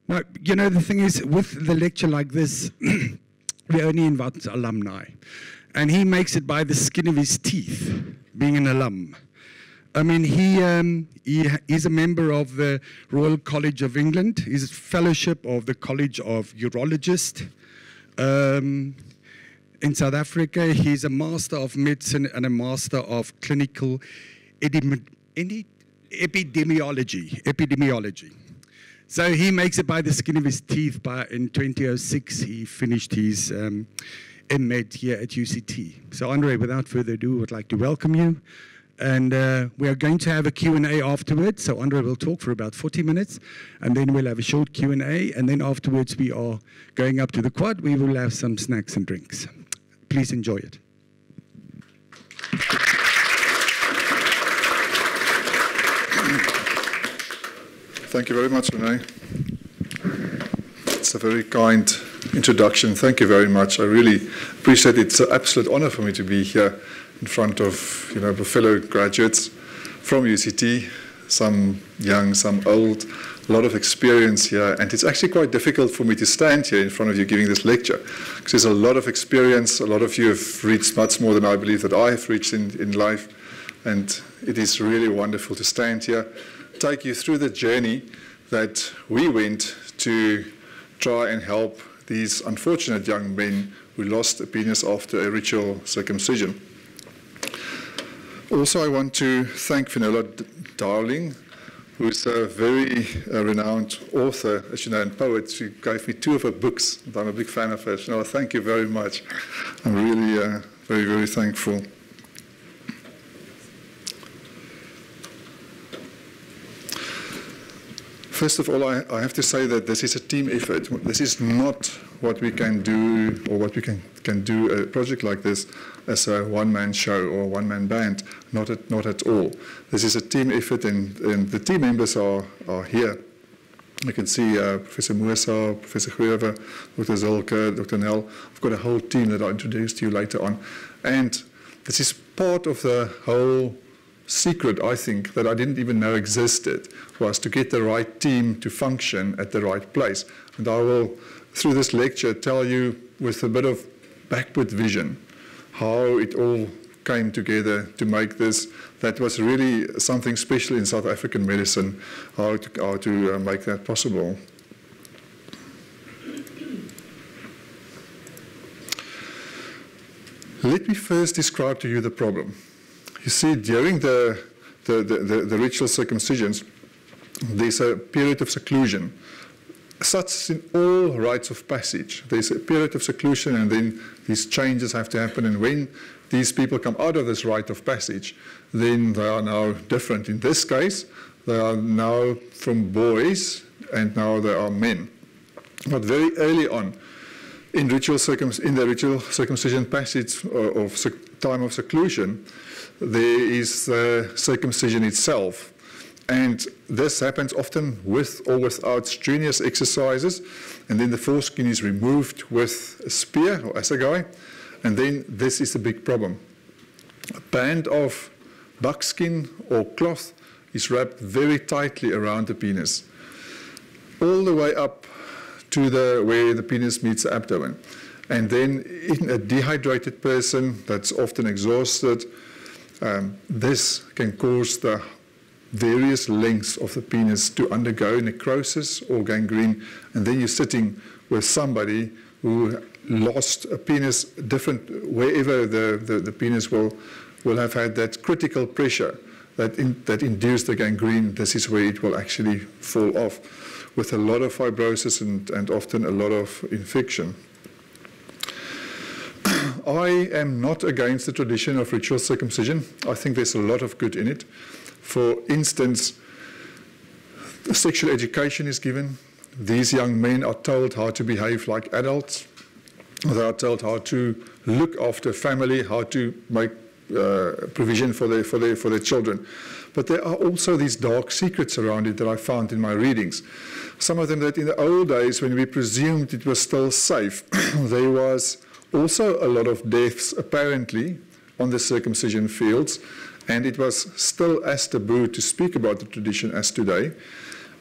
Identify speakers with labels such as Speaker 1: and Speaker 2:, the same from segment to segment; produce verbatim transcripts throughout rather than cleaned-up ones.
Speaker 1: No, you know, the thing is, with the lecture like this, we only invite alumni. And he makes it by the skin of his teeth, being an alum. I mean, he, um, he he's a member of the Royal College of England. He's a fellowship of the College of Urologists. Um, in South Africa, he's a Master of Medicine and a Master of Clinical Epidemi Epidemiology. Epidemiology. So he makes it by the skin of his teeth. By, in twenty oh six, he finished his um, M Med here at U C T. So Andre, without further ado, I would like to welcome you. And uh, we are going to have a Q and A afterwards. So Andre will talk for about forty minutes, and then we'll have a short Q and A. And then afterwards, we are going up to the quad. We will have some snacks and drinks. Please enjoy it.
Speaker 2: Thank you very much, Renee. It's a very kind introduction. Thank you very much. I really appreciate it. It's an absolute honor for me to be here in front of, you know, fellow graduates from U C T, some young, some old, a lot of experience here. And it's actually quite difficult for me to stand here in front of you giving this lecture, because there's a lot of experience. A lot of you have reached much more than I believe that I have reached in, in life. And it is really wonderful to stand here, take you through the journey that we went to try and help these unfortunate young men who lost a penis after a ritual circumcision. Also, I want to thank Finola Darling, who is a very uh, renowned author, as you know, and poet. She gave me two of her books, and I'm a big fan of her. Finola, thank you very much. I'm really uh, very, very thankful. First of all, I, I have to say that this is a team effort. This is not what we can do, or what we can, can do a project like this as a one-man show or a one-man band. Not at, not at all. This is a team effort, and, and the team members are, are here. You can see uh, Professor Moosa, Professor Gruever, Doctor Zilke, Doctor Nel. I've got a whole team that I'll introduce to you later on. And this is part of the whole secret, I think, that I didn't even know existed, was to get the right team to function at the right place. And I will, through this lecture, tell you with a bit of backward vision how it all came together to make this. That was really something special in South African medicine, how to, how to uh, make that possible. Let me first describe to you the problem. You see, during the, the, the, the, the ritual circumcisions, there's a period of seclusion. Such in all rites of passage. There's a period of seclusion, and then these changes have to happen. And when these people come out of this rite of passage, then they are now different. In this case, they are now from boys, and now they are men. But very early on, in, ritual circum in the ritual circumcision passage of, of time of seclusion, there is the circumcision itself. And this happens often with or without strenuous exercises. And then the foreskin is removed with a spear or assegai. And then this is the big problem. A band of buckskin or cloth is wrapped very tightly around the penis, all the way up to the, where the penis meets the abdomen. And then in a dehydrated person that's often exhausted, Um, this can cause the various lengths of the penis to undergo necrosis or gangrene, and then you're sitting with somebody who lost a penis different, wherever the, the, the penis will, will have had that critical pressure that, in, that induced the gangrene. This is where it will actually fall off, with a lot of fibrosis and, and often a lot of infection. I am not against the tradition of ritual circumcision. I think there's a lot of good in it. For instance, sexual education is given. These young men are told how to behave like adults. They are told how to look after family, how to make uh, provision for their, for, their, for their children. But there are also these dark secrets around it that I found in my readings. Some of them that in the old days, when we presumed it was still safe, there was also a lot of deaths, apparently, on the circumcision fields, and it was still as taboo to speak about the tradition as today.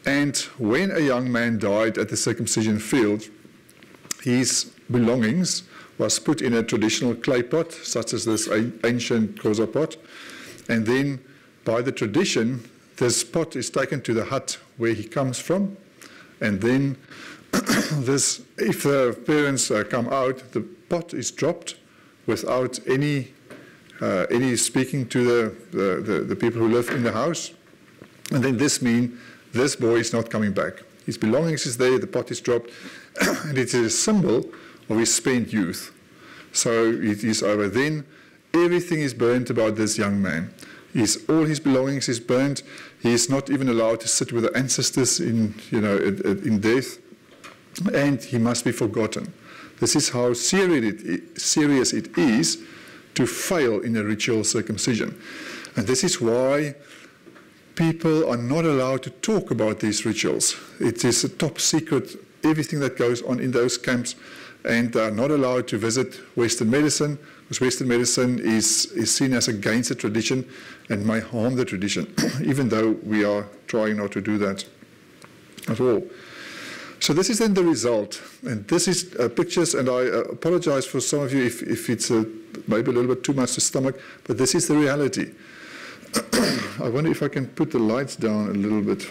Speaker 2: And when a young man died at the circumcision field, his belongings was put in a traditional clay pot, such as this ancient koza pot, and then by the tradition, this pot is taken to the hut where he comes from, and then this, if the parents uh, come out, the pot is dropped without any uh, any speaking to the, the, the, the people who live in the house, and then this means this boy is not coming back. His belongings is there, the pot is dropped, and it is a symbol of his spent youth. So it is over. Then everything is burnt about this young man. His, all his belongings is burnt. He is not even allowed to sit with the ancestors in, you know, in death, and he must be forgotten. This is how serious it, serious it is to fail in a ritual circumcision. And this is why people are not allowed to talk about these rituals. It is a top secret, everything that goes on in those camps, and they are not allowed to visit Western medicine, because Western medicine is, is seen as against the tradition and may harm the tradition, even though we are trying not to do that at all. So this is then the result, and this is uh, pictures, and I uh, apologize for some of you if, if it's uh, maybe a little bit too much to stomach, but this is the reality. I wonder if I can put the lights down a little bit.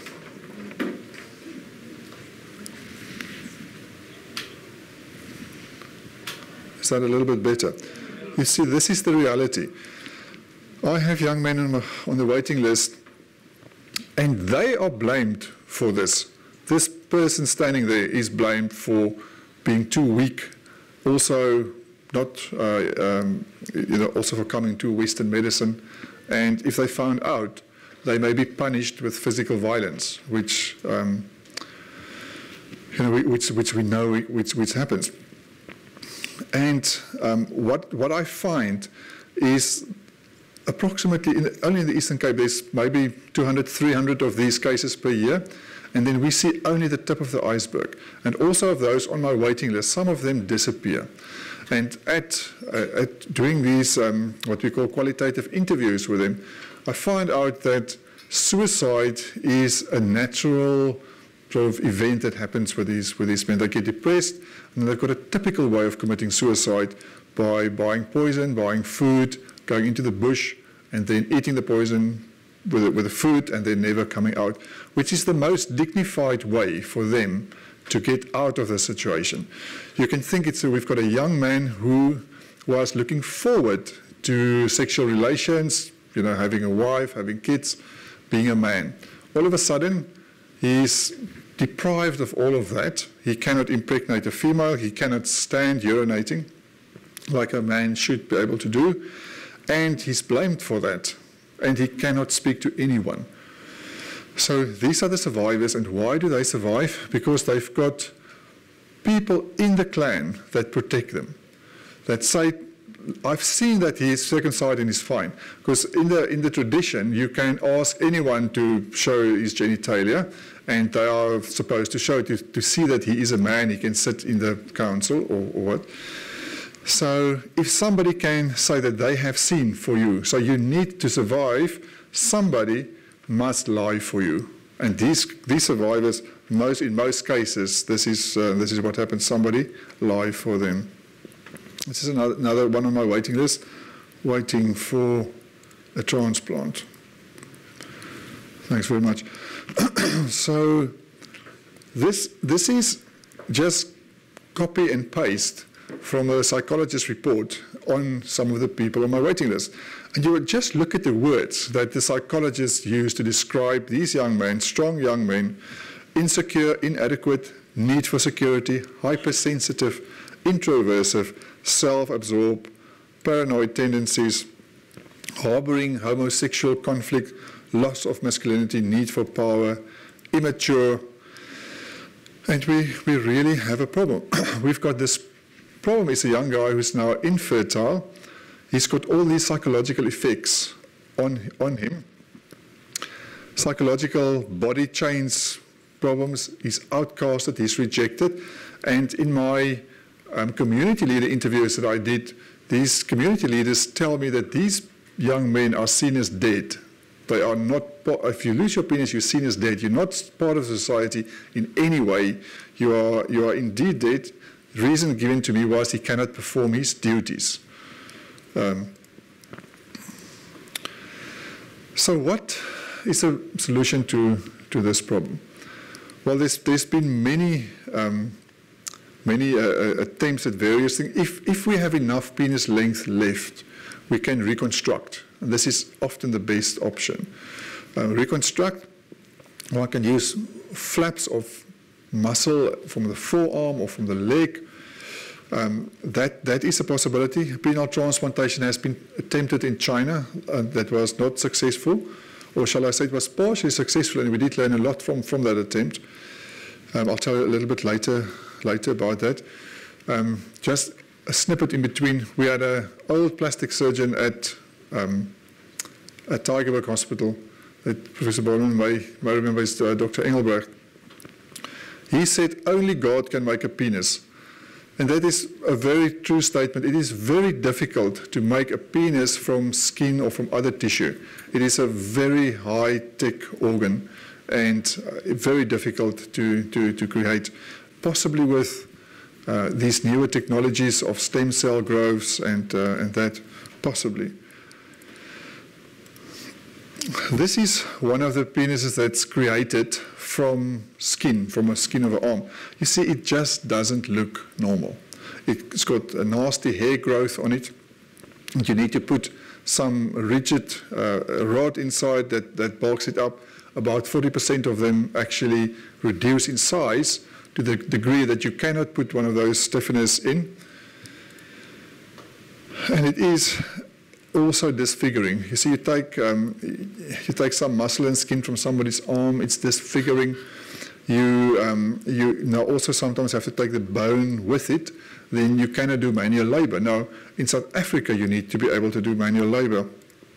Speaker 2: Is that a little bit better? You see, this is the reality. I have young men on, my, on the waiting list, and they are blamed for this. This person standing there is blamed for being too weak, also not, uh, um, you know, also for coming to Western medicine. And if they found out, they may be punished with physical violence, which, um, you know, which, which we know which, which happens. And um, what, what I find is approximately, in, only in the Eastern Cape, there's maybe two hundred, three hundred of these cases per year. And then we see only the tip of the iceberg. And also of those on my waiting list, some of them disappear. And at, uh, at doing these, um, what we call qualitative interviews with them, I find out that suicide is a natural sort of event that happens with these, with these men. They get depressed, and they've got a typical way of committing suicide by buying poison, buying food, going into the bush, and then eating the poison with the, with the food, and then never coming out, which is the most dignified way for them to get out of the situation. You can think it's a, we've got a young man who was looking forward to sexual relations, you know, having a wife, having kids, being a man. All of a sudden, he's deprived of all of that. He cannot impregnate a female. He cannot stand urinating like a man should be able to do. And he's blamed for that. And he cannot speak to anyone. So these are the survivors, and why do they survive? Because they've got people in the clan that protect them, that say, I've seen that he is circumcised and he's fine. Because in the, in the tradition, you can ask anyone to show his genitalia, and they are supposed to show to, to see that he is a man, he can sit in the council or, or what. So if somebody can say that they have seen for you, so you need to survive, somebody must lie for you. And these, these survivors, most, in most cases, this is, uh, this is what happens, somebody lie for them. This is another, another one on my waiting list, waiting for a transplant. Thanks very much. So this, this is just copy and paste from a psychologist's report on some of the people on my waiting list. And you would just look at the words that the psychologists use to describe these young men, strong young men, insecure, inadequate, need for security, hypersensitive, introversive, self-absorbed, paranoid tendencies, harboring homosexual conflict, loss of masculinity, need for power, immature. And we, we really have a problem. We've got this problem is a young guy who's now infertile. He's got all these psychological effects on, on him. Psychological body change problems. He's outcasted, he's rejected. And in my um, community leader interviews that I did, these community leaders tell me that these young men are seen as dead They are not, if you lose your penis, you're seen as dead. You're not part of society in any way. You are, you are indeed dead. The reason given to me was he cannot perform his duties. Um, so what is a solution to, to this problem? Well, there's, there's been many, um, many uh, attempts at various things. If, if we have enough penis length left, we can reconstruct. And this is often the best option. Uh, reconstruct, one can use flaps of muscle from the forearm or from the leg. Um, that, that is a possibility. Penile transplantation has been attempted in China. Uh, that was not successful. Or shall I say it was partially successful, and we did learn a lot from, from that attempt. Um, I'll tell you a little bit later, later about that. Um, just a snippet in between. We had an old plastic surgeon at, um, at Tygerberg Hospital that Professor Bowman may, may remember is uh, Doctor Engelberg. He said only God can make a penis. And that is a very true statement. It is very difficult to make a penis from skin or from other tissue. It is a very high-tech organ and uh, very difficult to, to, to create, possibly with uh, these newer technologies of stem cell growths and, uh, and that, possibly. This is one of the penises that's created from skin, from a skin of an arm. You see, it just doesn't look normal. It's got a nasty hair growth on it. And you need to put some rigid uh, rod inside that, that bulks it up. About forty percent of them actually reduce in size to the degree that you cannot put one of those stiffeners in. And it is also disfiguring. You see, you take, um, you take some muscle and skin from somebody's arm, it's disfiguring. You, um, you now also sometimes have to take the bone with it, then you cannot do manual labor. Now, in South Africa, you need to be able to do manual labor.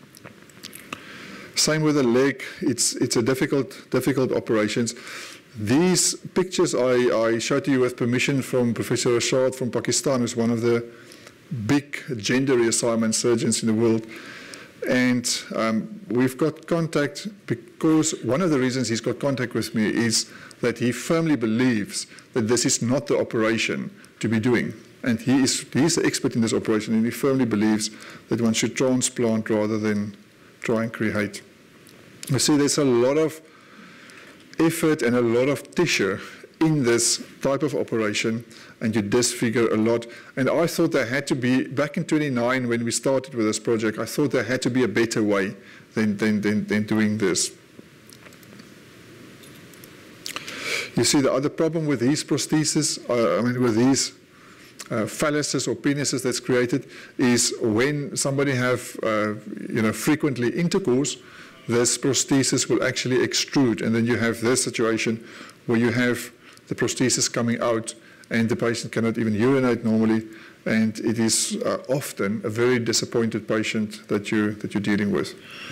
Speaker 2: Same with the leg, it's, it's a difficult, difficult operations. These pictures I, I showed to you with permission from Professor Rashad from Pakistan, who's one of the big gender reassignment surgeons in the world. And um, we've got contact because one of the reasons he's got contact with me is that he firmly believes that this is not the operation to be doing. And he is he's the expert in this operation, and he firmly believes that one should transplant rather than try and create. You see, there's a lot of effort and a lot of tissue in this type of operation, and you disfigure a lot. And I thought there had to be, back in twenty-nine when we started with this project, I thought there had to be a better way than, than, than, than doing this. You see, the other problem with these prostheses, uh, I mean with these uh, phalluses or penises that's created, is when somebody have uh, you know, frequently intercourse, this prosthesis will actually extrude, and then you have this situation where you have the prosthesis coming out and the patient cannot even urinate normally, and it is uh, often a very disappointed patient that, you, that you're dealing with.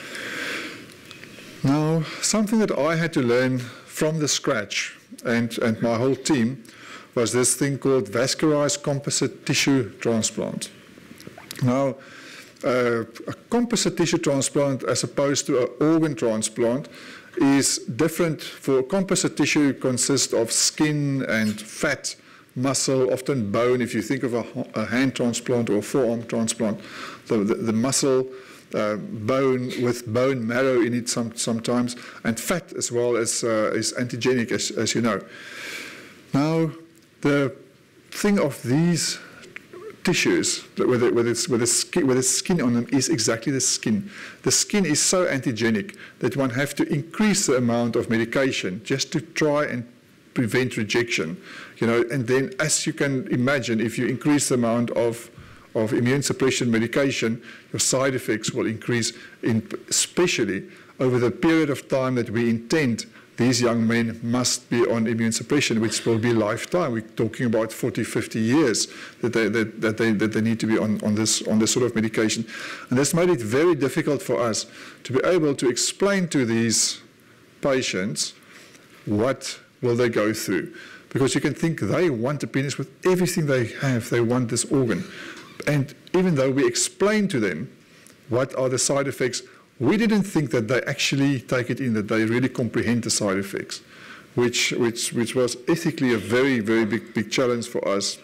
Speaker 2: Now, something that I had to learn from the scratch, and, and my whole team, was this thing called vascularized composite tissue transplant. Now, uh, a composite tissue transplant as opposed to an organ transplant is different. For composite tissue, consists of skin and fat, muscle, often bone. If you think of a, a hand transplant or a forearm transplant, the, the, the muscle, uh, bone with bone marrow in it some, sometimes, and fat as well as uh, is antigenic, as, as you know. Now, the thing of these tissues, with, it, with, its, with, the skin, with the skin on them, is exactly the skin. The skin is so antigenic that one has to increase the amount of medication just to try and prevent rejection. You know, and then, as you can imagine, if you increase the amount of, of immune suppression medication, your side effects will increase, in, especially over the period of time that we intend these young men must be on immune suppression, which will be lifetime. We're talking about forty, fifty years that they, that, that they, that they need to be on, on, this, on this sort of medication. And that's made it very difficult for us to be able to explain to these patients what will they go through. Because you can think they want a penis with everything they have, they want this organ. And even though we explain to them what are the side effects, we didn't think that they actually take it in, that they really comprehend the side effects, which, which, which was ethically a very, very big, big challenge for us.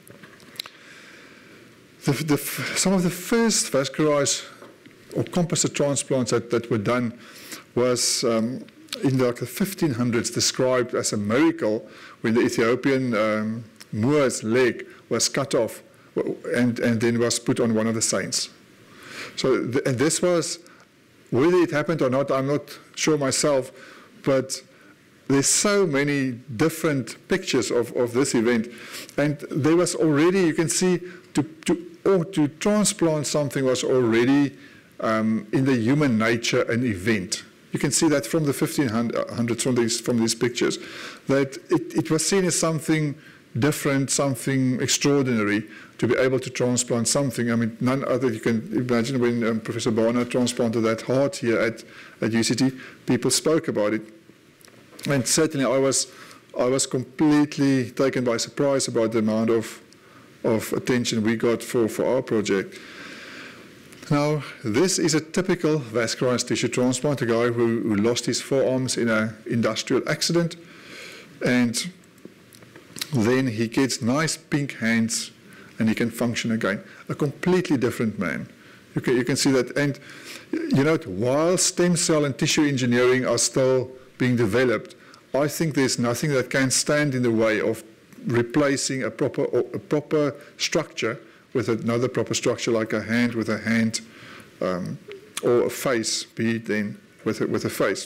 Speaker 2: The, the, some of the first vascularized or composite transplants that, that were done was um, in like the fifteen hundreds, described as a miracle when the Ethiopian um, Moor's leg was cut off and, and then was put on one of the saints. So, th and this was, whether it happened or not, I'm not sure myself, but there's so many different pictures of, of this event. And there was already, you can see, to, to, or to transplant something was already um, in the human nature an event. You can see that from the fifteen hundreds, from these, from these pictures, that it, it was seen as something different, something extraordinary, to be able to transplant something. I mean, none other, you can imagine when um, Professor Barnard transplanted that heart here at, at U C T, people spoke about it. And certainly I was, I was completely taken by surprise about the amount of, of attention we got for, for our project. Now, this is a typical vascularized tissue transplant, a guy who, who lost his forearms in an industrial accident, and then he gets nice pink hands and he can function again. A completely different man. You can, you can see that. And you know, while stem cell and tissue engineering are still being developed, I think there's nothing that can stand in the way of replacing a proper, a proper structure with another proper structure, like a hand with a hand, um, or a face, be it then with a, with a face.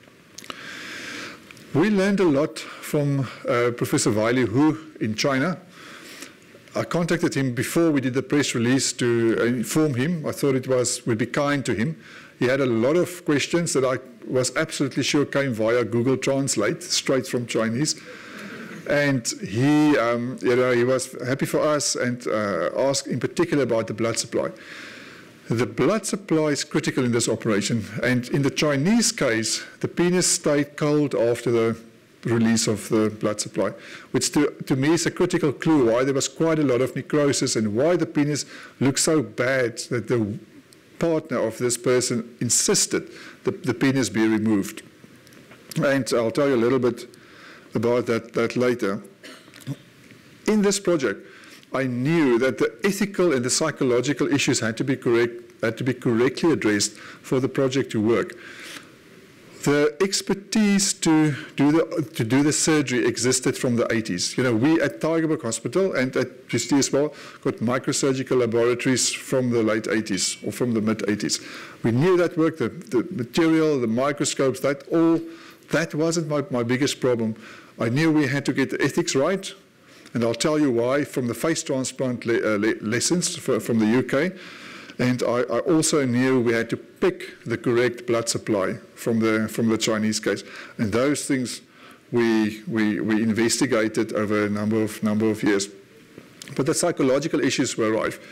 Speaker 2: We learned a lot from uh, Professor Wiley Hu in China. I contacted him before we did the press release to inform him. I thought it was, would be kind to him. He had a lot of questions that I was absolutely sure came via Google Translate, straight from Chinese. And he, um, you know, he was happy for us and uh, asked in particular about the blood supply. The blood supply is critical in this operation. And in the Chinese case, the penis stayed cold after the release of the blood supply, which to, to me is a critical clue why there was quite a lot of necrosis and why the penis looked so bad that the partner of this person insisted that the penis be removed. And I'll tell you a little bit about that, that later. In this project, I knew that the ethical and the psychological issues had to be correct, had to be correctly addressed for the project to work. The expertise to do the, to do the surgery existed from the eighties. You know, we at Tygerberg Hospital and at U C T as well got microsurgical laboratories from the late eighties or from the mid eighties. We knew that worked, the, the material, the microscopes, that all, that wasn't my, my biggest problem. I knew we had to get the ethics right, and I'll tell you why from the face transplant le uh, le lessons for, from the U K. And I, I also knew we had to pick the correct blood supply from the, from the Chinese case. And those things we, we, we investigated over a number of, number of years. But the psychological issues were rife.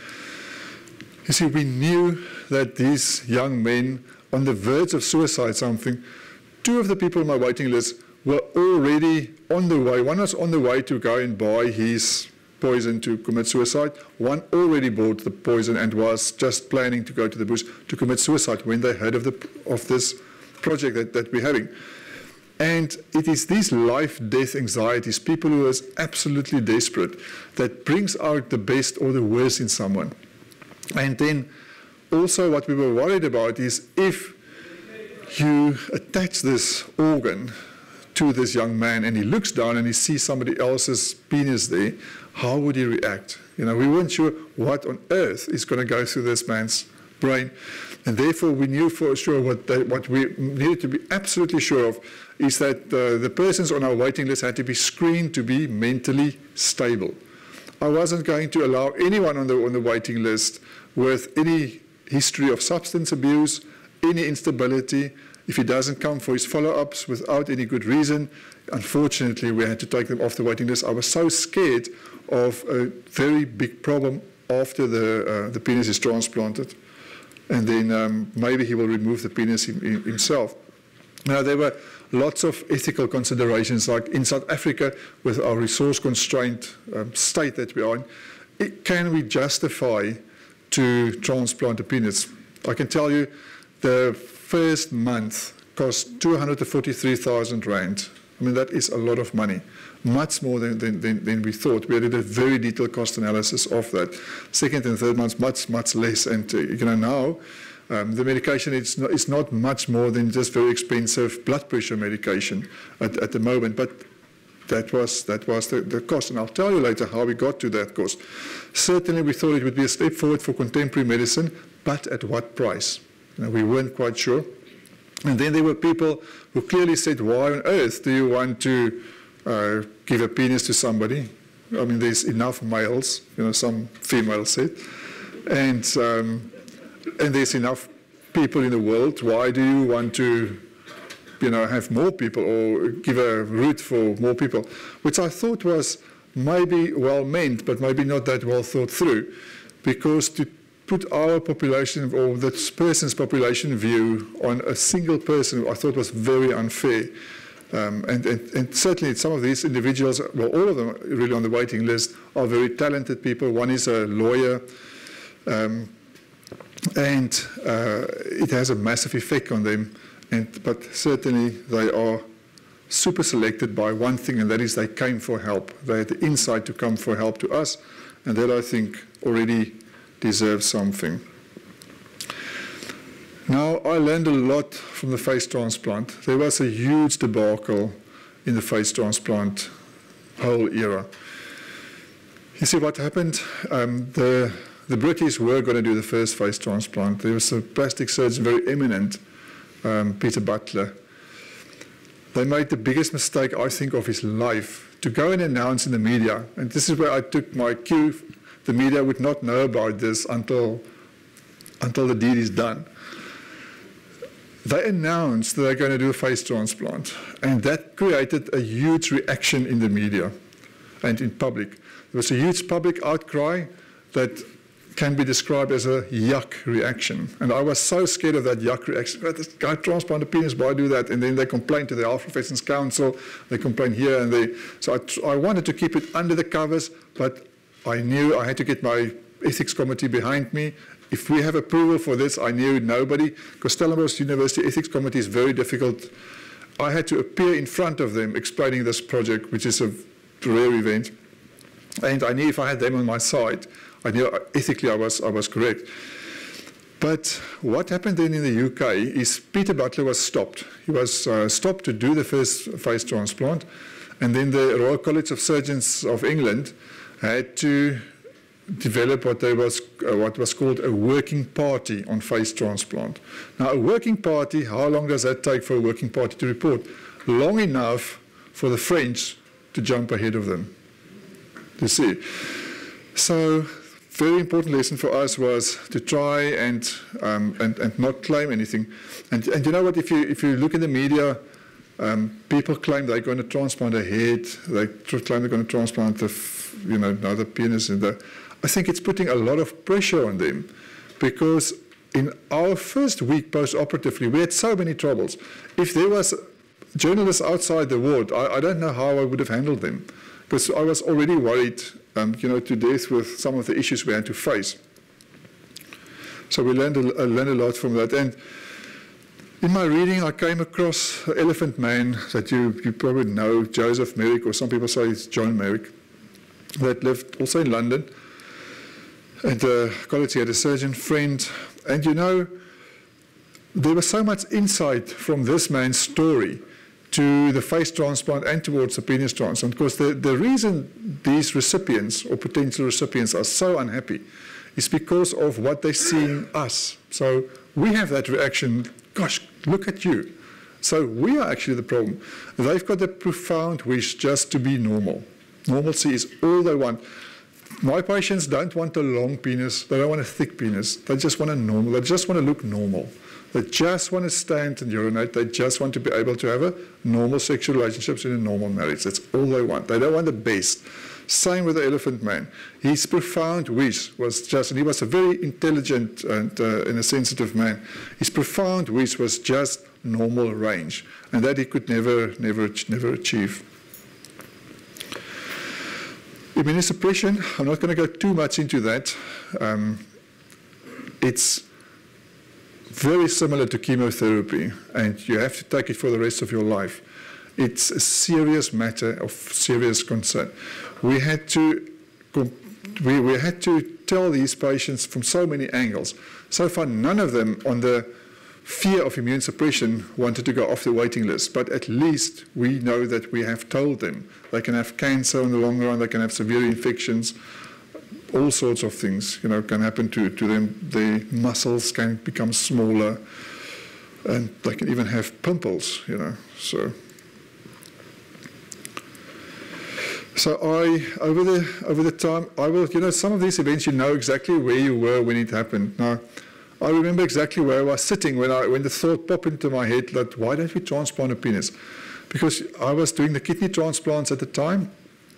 Speaker 2: You see, we knew that these young men on the verge of suicide something, two of the people on my waiting list were already on the way. One was on the way to go and buy his poison to commit suicide. One already bought the poison and was just planning to go to the bush to commit suicide when they heard of, the, of this project that, that we're having. And it is these life-death anxieties, people who are absolutely desperate, that brings out the best or the worst in someone. And then also what we were worried about is if you attach this organ to this young man and he looks down and he sees somebody else's penis there, how would he react? You know, we weren't sure what on earth is going to go through this man's brain. And therefore, we knew for sure what, they, what we needed to be absolutely sure of is that uh, the persons on our waiting list had to be screened to be mentally stable. I wasn't going to allow anyone on the, on the waiting list with any history of substance abuse, any instability. If he doesn't come for his follow-ups without any good reason, unfortunately, we had to take them off the waiting list. I was so scared of a very big problem after the, uh, the penis is transplanted. And then um, maybe he will remove the penis him, himself. Now, there were lots of ethical considerations, like in South Africa, with our resource-constrained um, state that we are in, it, can we justify to transplant a penis? I can tell you the first month cost two hundred forty-three thousand rand. I mean, that is a lot of money, much more than, than, than, than we thought. We did a very detailed cost analysis of that. Second and third months, much, much less. And uh, you know, now, um, the medication is not, is not much more than just very expensive blood pressure medication at, at the moment. But that was, that was the, the cost. And I'll tell you later how we got to that cost. Certainly, we thought it would be a step forward for contemporary medicine, but at what price? You know, we weren't quite sure. And then there were people who clearly said, why on earth do you want to uh, give a penis to somebody? I mean, there's enough males, you know, some females said, and, um, and there's enough people in the world. Why do you want to, you know, have more people or give a route for more people? Which I thought was maybe well meant, but maybe not that well thought through, because to put our population or this person's population view on a single person, I thought was very unfair. Um, and, and, and certainly some of these individuals, well, all of them really on the waiting list, are very talented people. One is a lawyer, um, and uh, it has a massive effect on them. And, but certainly they are super selected by one thing, and that is they came for help. They had the insight to come for help to us, and that I think already deserves something. Now, I learned a lot from the face transplant. There was a huge debacle in the face transplant whole era. You see what happened? Um, the, the British were going to do the first face transplant. There was a plastic surgeon, very eminent, um, Peter Butler. They made the biggest mistake, I think, of his life, to go and announce in the media, and this is where I took my cue. The media would not know about this until, until the deed is done. They announced that they're going to do a face transplant, and that created a huge reaction in the media and in public. There was a huge public outcry that can be described as a yuck reaction. And I was so scared of that yuck reaction. This guy transplanted a penis, why do that? And then they complained to the Health Professions Council, they complained here and there. So I, I wanted to keep it under the covers, but I knew I had to get my ethics committee behind me. If we have approval for this, I knew nobody, because Stellenbosch University Ethics Committee is very difficult. I had to appear in front of them explaining this project, which is a rare event. And I knew if I had them on my side, I knew ethically I was, I was correct. But what happened then in the U K is Peter Butler was stopped. He was uh, stopped to do the first face transplant. And then the Royal College of Surgeons of England had to develop what, they was, uh, what was called a working party on face transplant. Now, a working party, how long does that take for a working party to report? Long enough for the French to jump ahead of them. You see? So, very important lesson for us was to try and, um, and, and not claim anything. And, and you know what, if you, if you look in the media, um, people claim they're going to transplant a head, they claim they're going to transplant the, you know, now the penis. And the, I think it's putting a lot of pressure on them, because in our first week post-operatively, we had so many troubles. If there was journalists outside the ward, I, I don't know how I would have handled them, because I was already worried, um, you know, to death with some of the issues we had to face. So we learned a, learned a lot from that. And in my reading, I came across an elephant man that you, you probably know, Joseph Merrick, or some people say it's John Merrick, that lived also in London. At the college, he had a surgeon friend. And you know, there was so much insight from this man's story to the face transplant and towards the penis transplant. Because the, the reason these recipients or potential recipients are so unhappy is because of what they see in us. So we have that reaction, gosh, look at you. So we are actually the problem. They've got a profound wish just to be normal. Normalcy is all they want. My patients don't want a long penis. They don't want a thick penis. They just want a normal. They just want to look normal. They just want to stand and urinate. They just want to be able to have a normal sexual relationships in a normal marriage. That's all they want. They don't want the best. Same with the elephant man. His profound wish was just, and he was a very intelligent and, uh, and a sensitive man. His profound wish was just normal range, and that he could never, never, never achieve. Immunosuppression, I'm not going to go too much into that. Um, it's very similar to chemotherapy, and you have to take it for the rest of your life. It's a serious matter of serious concern. We had to, we, we had to tell these patients from so many angles. So far, none of them on the fear of immune suppression wanted to go off the waiting list, but at least we know that we have told them they can have cancer in the long run, they can have severe infections, all sorts of things, you know, can happen to, to them. Their muscles can become smaller, and they can even have pimples, you know, so. So I, over the, over the time, I will, you know, some of these events, you know exactly where you were when it happened. Now, I remember exactly where I was sitting when, I, when the thought popped into my head that why don't we transplant a penis? Because I was doing the kidney transplants at the time,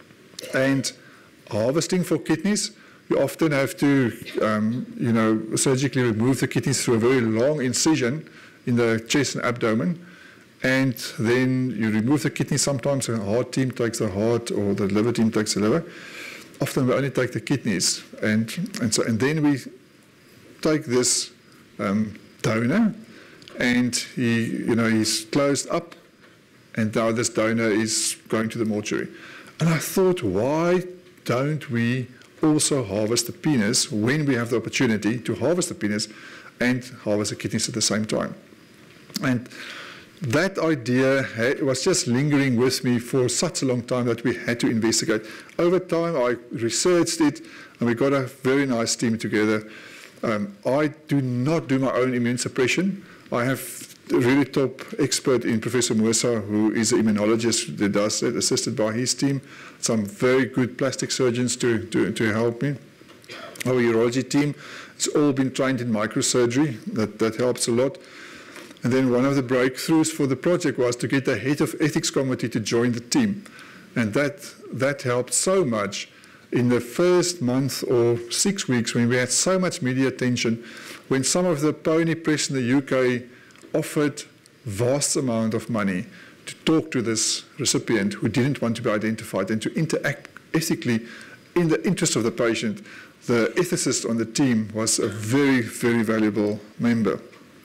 Speaker 2: and harvesting for kidneys, you often have to, um, you know, surgically remove the kidneys through a very long incision in the chest and abdomen, and then you remove the kidney. Sometimes the heart team takes the heart, or the liver team takes the liver. Often we only take the kidneys, and and so and then we take this um, donor, and he, you know, he's closed up, and now this donor is going to the mortuary. And I thought, why don't we also harvest the penis when we have the opportunity to harvest the penis and harvest the kidneys at the same time? And that idea had, was just lingering with me for such a long time that we had to investigate. Over time, I researched it, and we got a very nice team together. Um, I do not do my own immune suppression. I have a really top expert in Professor Merwe, who is an immunologist that does it, assisted by his team. Some very good plastic surgeons to, to, to help me. Our urology team, it's all been trained in microsurgery. That, that helps a lot. And then one of the breakthroughs for the project was to get the head of ethics committee to join the team. And that, that helped so much. In the first month or six weeks, when we had so much media attention, when some of the pony press in the U K offered vast amount of money to talk to this recipient who didn't want to be identified and to interact ethically in the interest of the patient, the ethicist on the team was a very, very valuable member.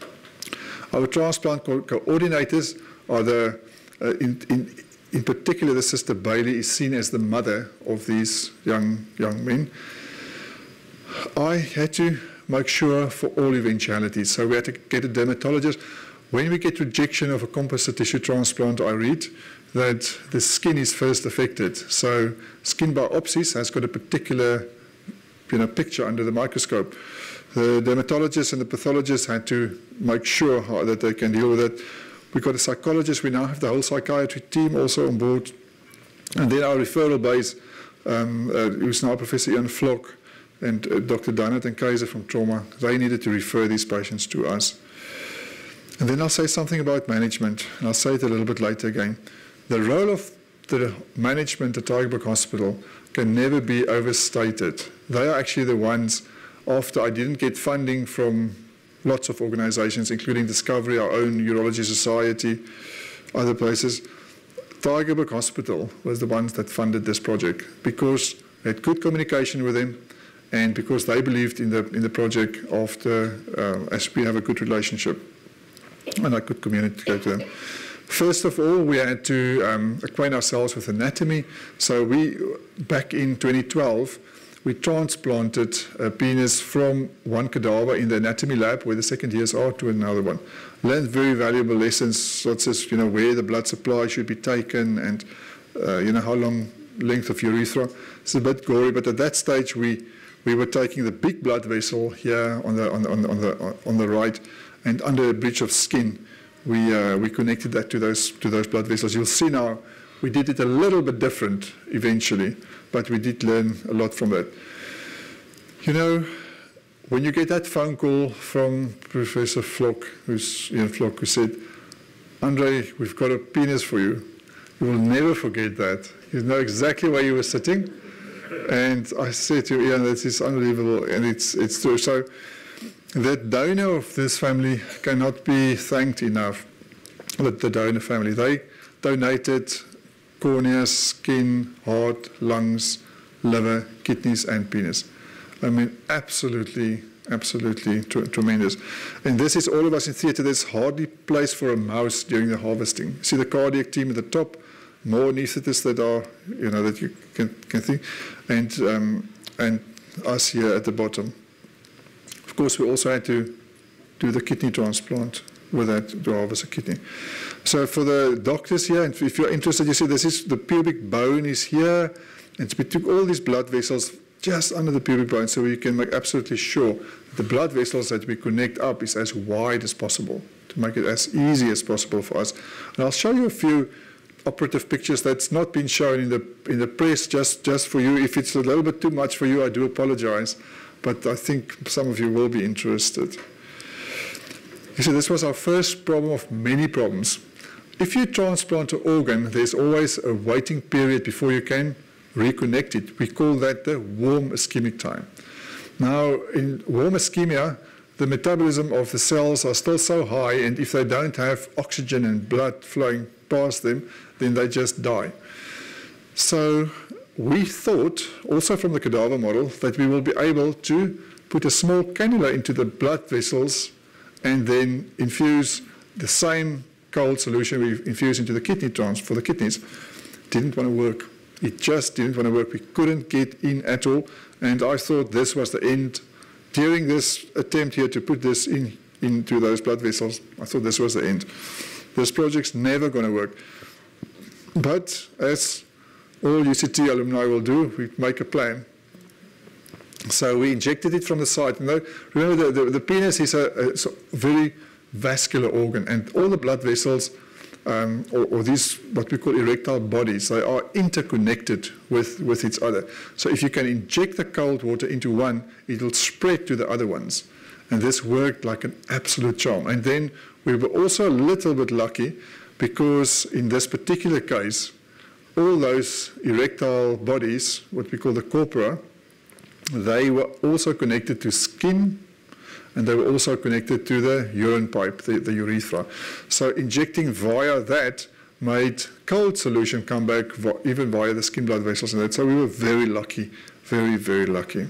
Speaker 2: Our transplant co coordinators are the, uh, in, in, in particular, the Sister Bailey is seen as the mother of these young, young men. I had to make sure for all eventualities. So we had to get a dermatologist. When we get rejection of a composite tissue transplant, I read that the skin is first affected. So skin biopsies has got a particular, you know, picture under the microscope. The dermatologists and the pathologists had to make sure how, that they can deal with it. We've got a psychologist. We now have the whole psychiatry team also on board. And then our referral base, um, uh, who's now Professor Ian Flock and uh, Doctor Dunnett and Kaiser from trauma, they needed to refer these patients to us. And then I'll say something about management, and I'll say it a little bit later again. The role of the management at Tygerberg Hospital can never be overstated. They are actually the ones, after I didn't get funding from lots of organizations, including Discovery, our own Urology Society, other places, Tygerberg Hospital was the ones that funded this project because they had good communication with them and because they believed in the, in the project after, uh, as we have a good relationship, and I could communicate to them. First of all, we had to um, acquaint ourselves with anatomy. So we, back in twenty twelve, we transplanted a penis from one cadaver in the anatomy lab where the second years are to another one. Learned very valuable lessons, such as, you know, where the blood supply should be taken and, uh, you know, how long length of urethra. It's a bit gory, but at that stage we, we were taking the big blood vessel here on the, on the, on the, on the, on the right, and under a bridge of skin, we, uh, we connected that to those, to those blood vessels. You'll see now, we did it a little bit different eventually, but we did learn a lot from that. You know, when you get that phone call from Professor Flock, who's Ian Flock, who said, Andre, we've got a penis for you, you will never forget that. You know exactly where you were sitting. And I said to Ian, this is unbelievable, and it's, it's true. So that donor of this family cannot be thanked enough, the, the donor family. They donated cornea, skin, heart, lungs, liver, kidneys, and penis. I mean, absolutely absolutely tr tremendous. And this is all of us in theatre. There's hardly place for a mouse during the harvesting. See the cardiac team at the top, more anaesthetists that are, you know, that you can, can think, and, um, and us here at the bottom. Of course, we also had to do the kidney transplant with that to harvest a kidney. So for the doctors here, and if you're interested, you see this is the pubic bone is here, and we took all these blood vessels just under the pubic bone so we can make absolutely sure that the blood vessels that we connect up is as wide as possible to make it as easy as possible for us. And I'll show you a few operative pictures that's not been shown in the in the press just, just for you. If it's a little bit too much for you, I do apologize, but I think some of you will be interested. You see, this was our first problem of many problems. If you transplant an organ, there's always a waiting period before you can reconnect it. We call that the warm ischemic time. Now, in warm ischemia, the metabolism of the cells are still so high, and if they don't have oxygen and blood flowing past them, then they just die. So we thought, also from the cadaver model, that we will be able to put a small cannula into the blood vessels and then infuse the same cold solution we infused into the kidney trans for the kidneys. Didn't want to work. It just didn't want to work. We couldn't get in at all, and I thought this was the end. During this attempt here to put this in into those blood vessels, I thought this was the end. This project's never going to work. But as all U C T alumni will do, we make a plan. So we injected it from the side. And remember, the, the, the penis is a, a very vascular organ, and all the blood vessels, um, or, or these what we call erectile bodies, they are interconnected with, with each other. So if you can inject the cold water into one, it will spread to the other ones. And this worked like an absolute charm. And then we were also a little bit lucky, because in this particular case, all those erectile bodies, what we call the corpora, they were also connected to skin, and they were also connected to the urine pipe, the, the urethra. So injecting via that made cold solution come back even via the skin blood vessels and that. So we were very lucky, very, very lucky.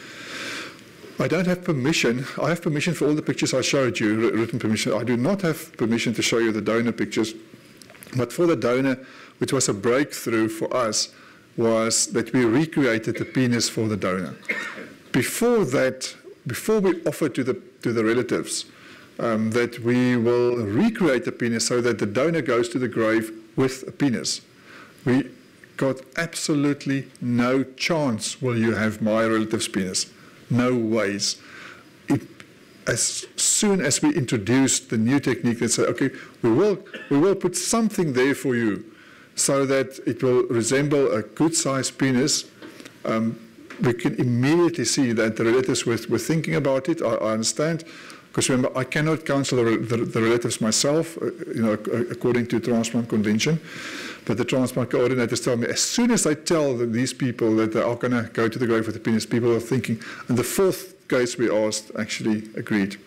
Speaker 2: I don't have permission. I have permission for all the pictures I showed you, written permission. I do not have permission to show you the donor pictures. But for the donor, which was a breakthrough for us, was that we recreated the penis for the donor. Before that, before we offered to the, to the relatives um, that we will recreate the penis so that the donor goes to the grave with a penis, we got absolutely no chance will you have my relative's penis. No ways. It, as soon as we introduced the new technique that said, okay, we will, we will put something there for you so that it will resemble a good-sized penis, um, we can immediately see that the relatives were, were thinking about it. I, I understand, because remember, I cannot counsel the, the, the relatives myself, uh, you know, according to transplant convention. But the transplant coordinators tell me, as soon as I tell the, these people that they are going to go to the grave with the penis, people are thinking. And the fourth case we asked actually agreed.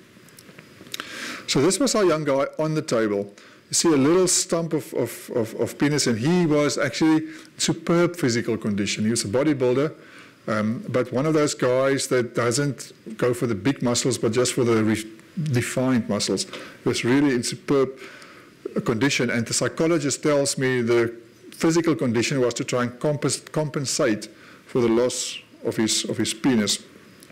Speaker 2: So this was our young guy on the table. You see a little stump of, of, of, of penis, and he was actually superb physical condition. He was a bodybuilder, um, but one of those guys that doesn't go for the big muscles, but just for the defined muscles. He was really in superb condition, and the psychologist tells me the physical condition was to try and compens compensate for the loss of his, of his penis.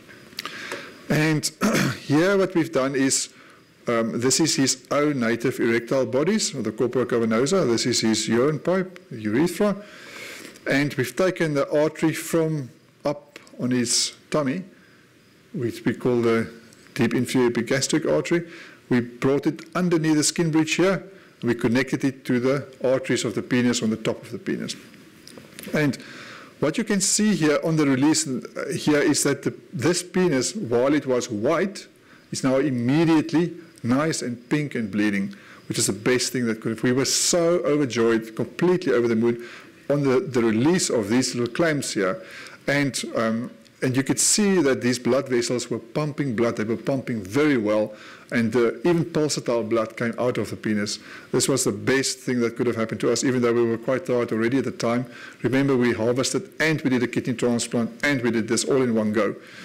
Speaker 2: And here what we've done is, um, this is his own native erectile bodies, or the corpora cavernosa. This is his urine pipe, the urethra. And we've taken the artery from up on his tummy, which we call the deep inferior epigastric artery. We brought it underneath the skin bridge here. We connected it to the arteries of the penis on the top of the penis. And what you can see here on the release here is that the, this penis, while it was white, is now immediately nice and pink and bleeding, which is the best thing that could. We were so overjoyed, completely over the moon, on the, the release of these little clamps here. And, um, and you could see that these blood vessels were pumping blood. They were pumping very well. And uh, even pulsatile blood came out of the penis. This was the best thing that could have happened to us, even though we were quite tired already at the time. Remember, we harvested, and we did a kidney transplant, and we did this all in one go.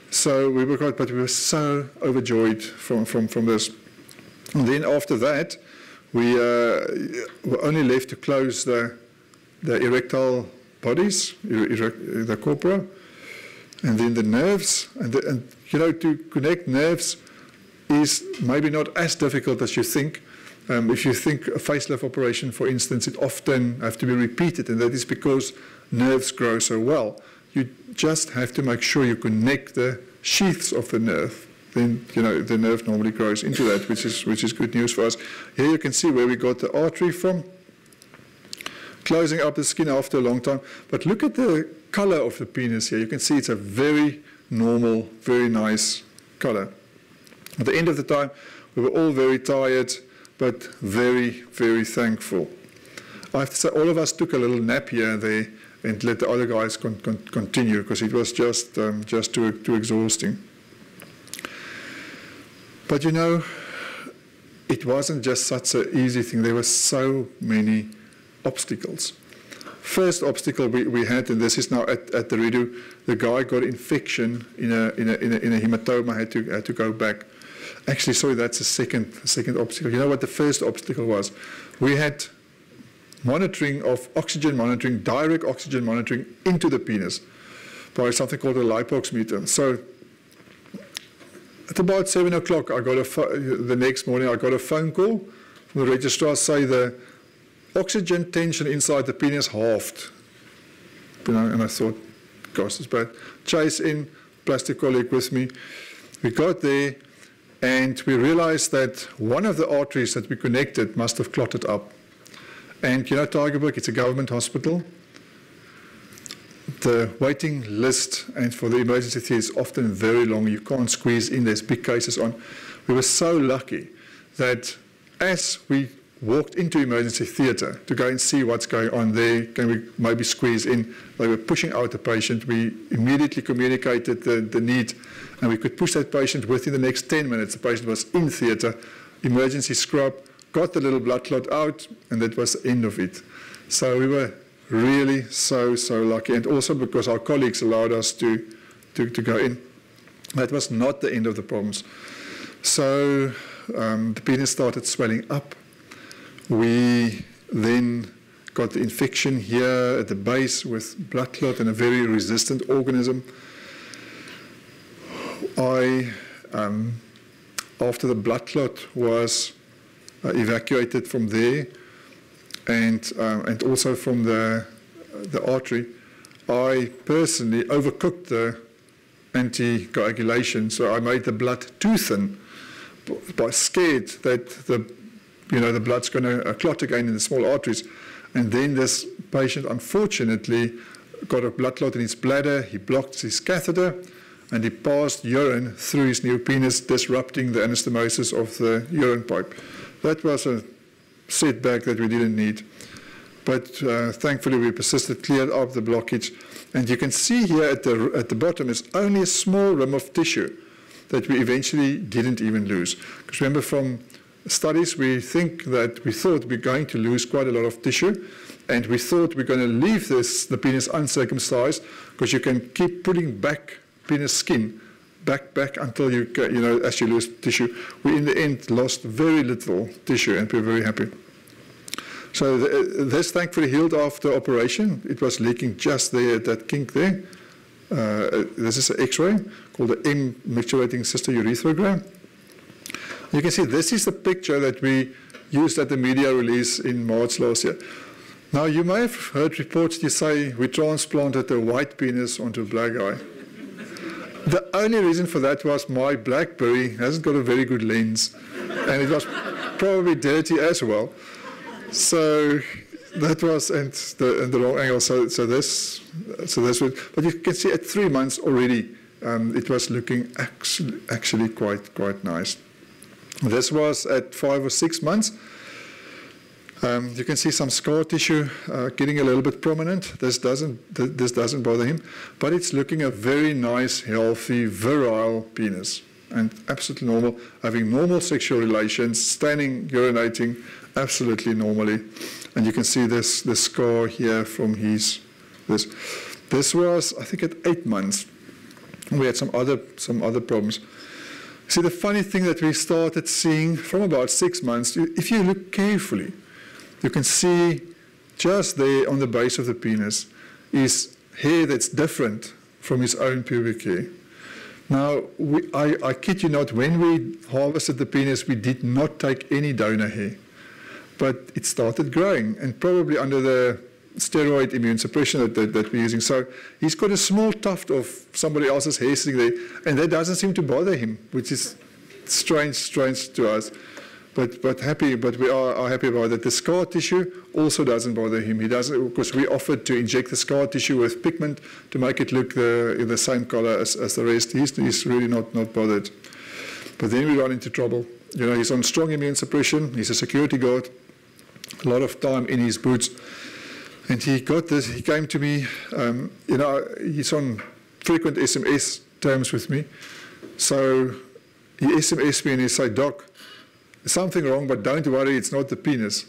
Speaker 2: So we were quite, but we were so overjoyed from, from, from this. And then after that, we uh, were only left to close the, the erectile bodies, erect, the corpora, and then the nerves. And, the, and, you know, to connect nerves is maybe not as difficult as you think. Um, if you think a facelift operation, for instance, it often have to be repeated, and that is because nerves grow so well. You just have to make sure you connect the sheaths of the nerve. Then, you know, the nerve normally grows into that, which is, which is good news for us. Here you can see where we got the artery from, closing up the skin after a long time. But look at the color of the penis here. You can see it's a very normal, very nice color. At the end of the time, we were all very tired, but very, very thankful. I have to say, all of us took a little nap here and there and let the other guys con con continue, because it was just, um, just too, too exhausting. But you know, it wasn't just such an easy thing. There were so many obstacles. First obstacle we, we had, and this is now at, at the redo, the guy got infection in a, in a, in a, in a hematoma, had to, had to go back. Actually, sorry, that's a second, second obstacle. You know what the first obstacle was? We had monitoring of oxygen monitoring, direct oxygen monitoring into the penis by something called a lipox meter. So at about seven o'clock, I got a the next morning, I got a phone call from the registrar saying the oxygen tension inside the penis halved. You know, and I thought, gosh, it's bad. Chase in, plastic colleague with me. We got there, and we realized that one of the arteries that we connected must have clotted up. And you know, Tygerberg, it's a government hospital. The waiting list and for the emergency theatre is often very long. You can't squeeze in. There's big cases on. We were so lucky that as we walked into emergency theatre to go and see what's going on there, can we maybe squeeze in, they were pushing out the patient. We immediately communicated the, the need, and we could push that patient within the next ten minutes. The patient was in theatre, emergency scrub, got the little blood clot out, and that was the end of it. So we were really so, so lucky, and also because our colleagues allowed us to, to, to go in. That was not the end of the problems. So um, the penis started swelling up. We then got the infection here at the base with blood clot and a very resistant organism. I, um, after the blood clot was uh, evacuated from there, and, um, and also from the, the artery, I personally overcooked the anticoagulation, so I made the blood too thin, but scared that the, you know, the blood's going to uh, clot again in the small arteries. And then this patient, unfortunately, got a blood clot in his bladder. He blocked his catheter, and he passed urine through his new penis, disrupting the anastomosis of the urine pipe. That was a setback that we didn't need. But uh, thankfully, we persisted, cleared up the blockage. And you can see here at the, at the bottom is only a small rim of tissue that we eventually didn't even lose. Because remember, from studies, we think that we thought we're going to lose quite a lot of tissue, and we thought we're going to leave this, the penis uncircumcised, because you can keep pulling back penis skin back, back until you, you know, as you lose tissue. We, in the end, lost very little tissue, and we're very happy. So the, this thankfully healed after operation. It was leaking just there at that kink there. Uh, this is an X-ray called the M-micturating cystourethrogram. You can see this is the picture that we used at the media release in March last year. Now, you may have heard reports that say we transplanted a white penis onto a black guy. The only reason for that was my BlackBerry hasn't got a very good lens, and it was probably dirty as well. So that was and the, and the wrong angle. So, so this, so this was, but you can see at three months already, um, it was looking actually, actually quite, quite nice. This was at five or six months. Um, you can see some scar tissue uh, getting a little bit prominent. This doesn't, th this doesn't bother him, but it's looking a very nice, healthy, virile penis, and absolutely normal, having normal sexual relations, standing, urinating, absolutely normally. And you can see this, this scar here from his, this. This was, I think, at eight months. We had some other, some other problems. See, the funny thing that we started seeing from about six months, if you look carefully, you can see just there on the base of the penis is hair that's different from his own pubic hair. Now, we, I, I kid you not, when we harvested the penis, we did not take any donor hair. But it started growing, and probably under the steroid immune suppression that, that, that we're using. So he's got a small tuft of somebody else's hair sitting there, and that doesn't seem to bother him, which is strange, strange to us. But, but happy, but we are, are happy about that. The scar tissue also doesn't bother him. He doesn't, because we offered to inject the scar tissue with pigment to make it look the, the same color as, as the rest. He's, he's really not, not bothered. But then we run into trouble. You know, he's on strong immune suppression. He's a security guard. A lot of time in his boots. And he got this, he came to me, um, you know, he's on frequent S M S terms with me. So he S M S me and he said, "Doc, there's something wrong, but don't worry, it's not the penis."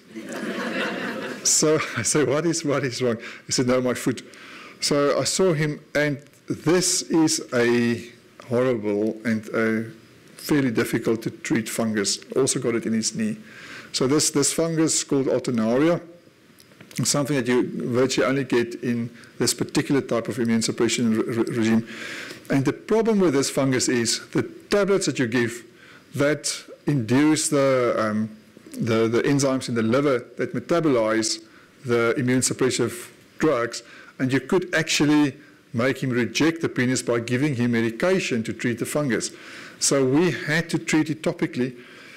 Speaker 2: So I said, what is, what is wrong? He said, "No, my foot." So I saw him, and this is a horrible and a fairly difficult to treat fungus. Also got it in his knee. So this, this fungus called Alternaria, something that you virtually only get in this particular type of immune suppression re regime. And the problem with this fungus is the tablets that you give that induce the, um, the, the enzymes in the liver that metabolize the immune suppressive drugs, and you could actually make him reject the penis by giving him medication to treat the fungus. So we had to treat it topically.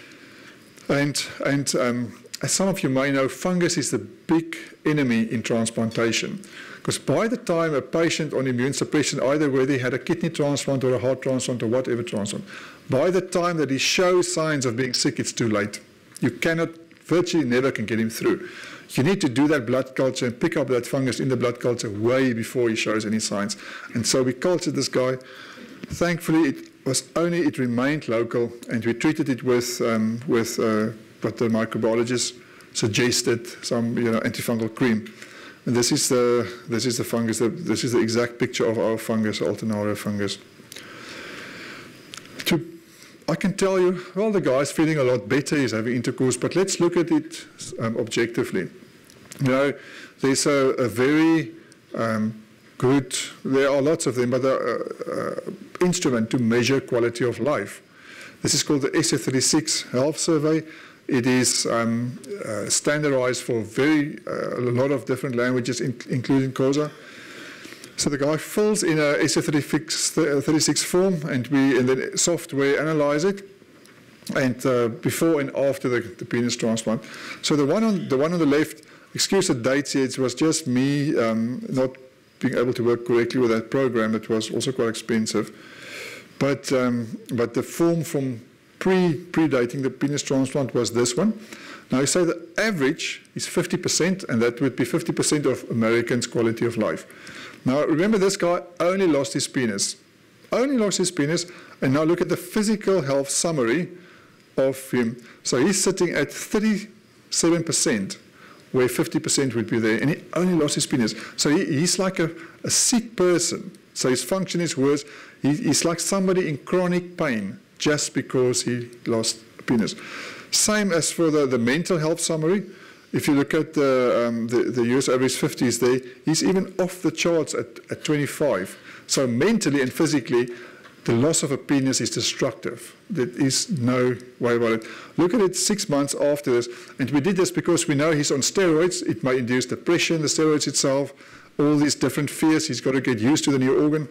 Speaker 2: And, and um, as some of you may know, fungus is the big enemy in transplantation. Because by the time a patient on immune suppression, either whether he had a kidney transplant or a heart transplant or whatever transplant, by the time that he shows signs of being sick, it's too late. You cannot, virtually never can get him through. You need to do that blood culture and pick up that fungus in the blood culture way before he shows any signs. And so we cultured this guy. Thankfully, it was only, it remained local, and we treated it with, um, with uh, what the microbiologist suggested, some you know, antifungal cream. And this is the, this is the fungus, the, this is the exact picture of our fungus, Alternaria fungus. To, I can tell you, well, the guy's feeling a lot better, he's having intercourse, but let's look at it um, objectively. You know, there's a, a very um, good, there are lots of them, but the uh, uh, instrument to measure quality of life. This is called the S A thirty-six Health Survey. It is um, uh, standardized for very, uh, a lot of different languages, in, including Xhosa. So the guy fills in a S A thirty-six form, and we, in the software, analyze it, and uh, before and after the, the penis transplant. So the one on the one on the left, excuse the dates here, it was just me um, not being able to work correctly with that program. It was also quite expensive. But, um, but the form from pre, predating the penis transplant was this one. Now you say the average is fifty percent, and that would be fifty percent of Americans' quality of life. Now remember, this guy only lost his penis. Only lost his penis, and now look at the physical health summary of him. So he's sitting at thirty-seven percent, where fifty percent would be there, and he only lost his penis. So he, he's like a, a sick person. So his function is worse. He, he's like somebody in chronic pain just because he lost a penis. Same as for the, the mental health summary. If you look at the, um, the, the U S average fifties there, he's even off the charts at, at twenty-five. So mentally and physically, the loss of a penis is destructive. There is no way about it. Look at it six months after this. And we did this because we know he's on steroids. It may induce depression, the steroids itself, all these different fears. He's got to get used to the new organ.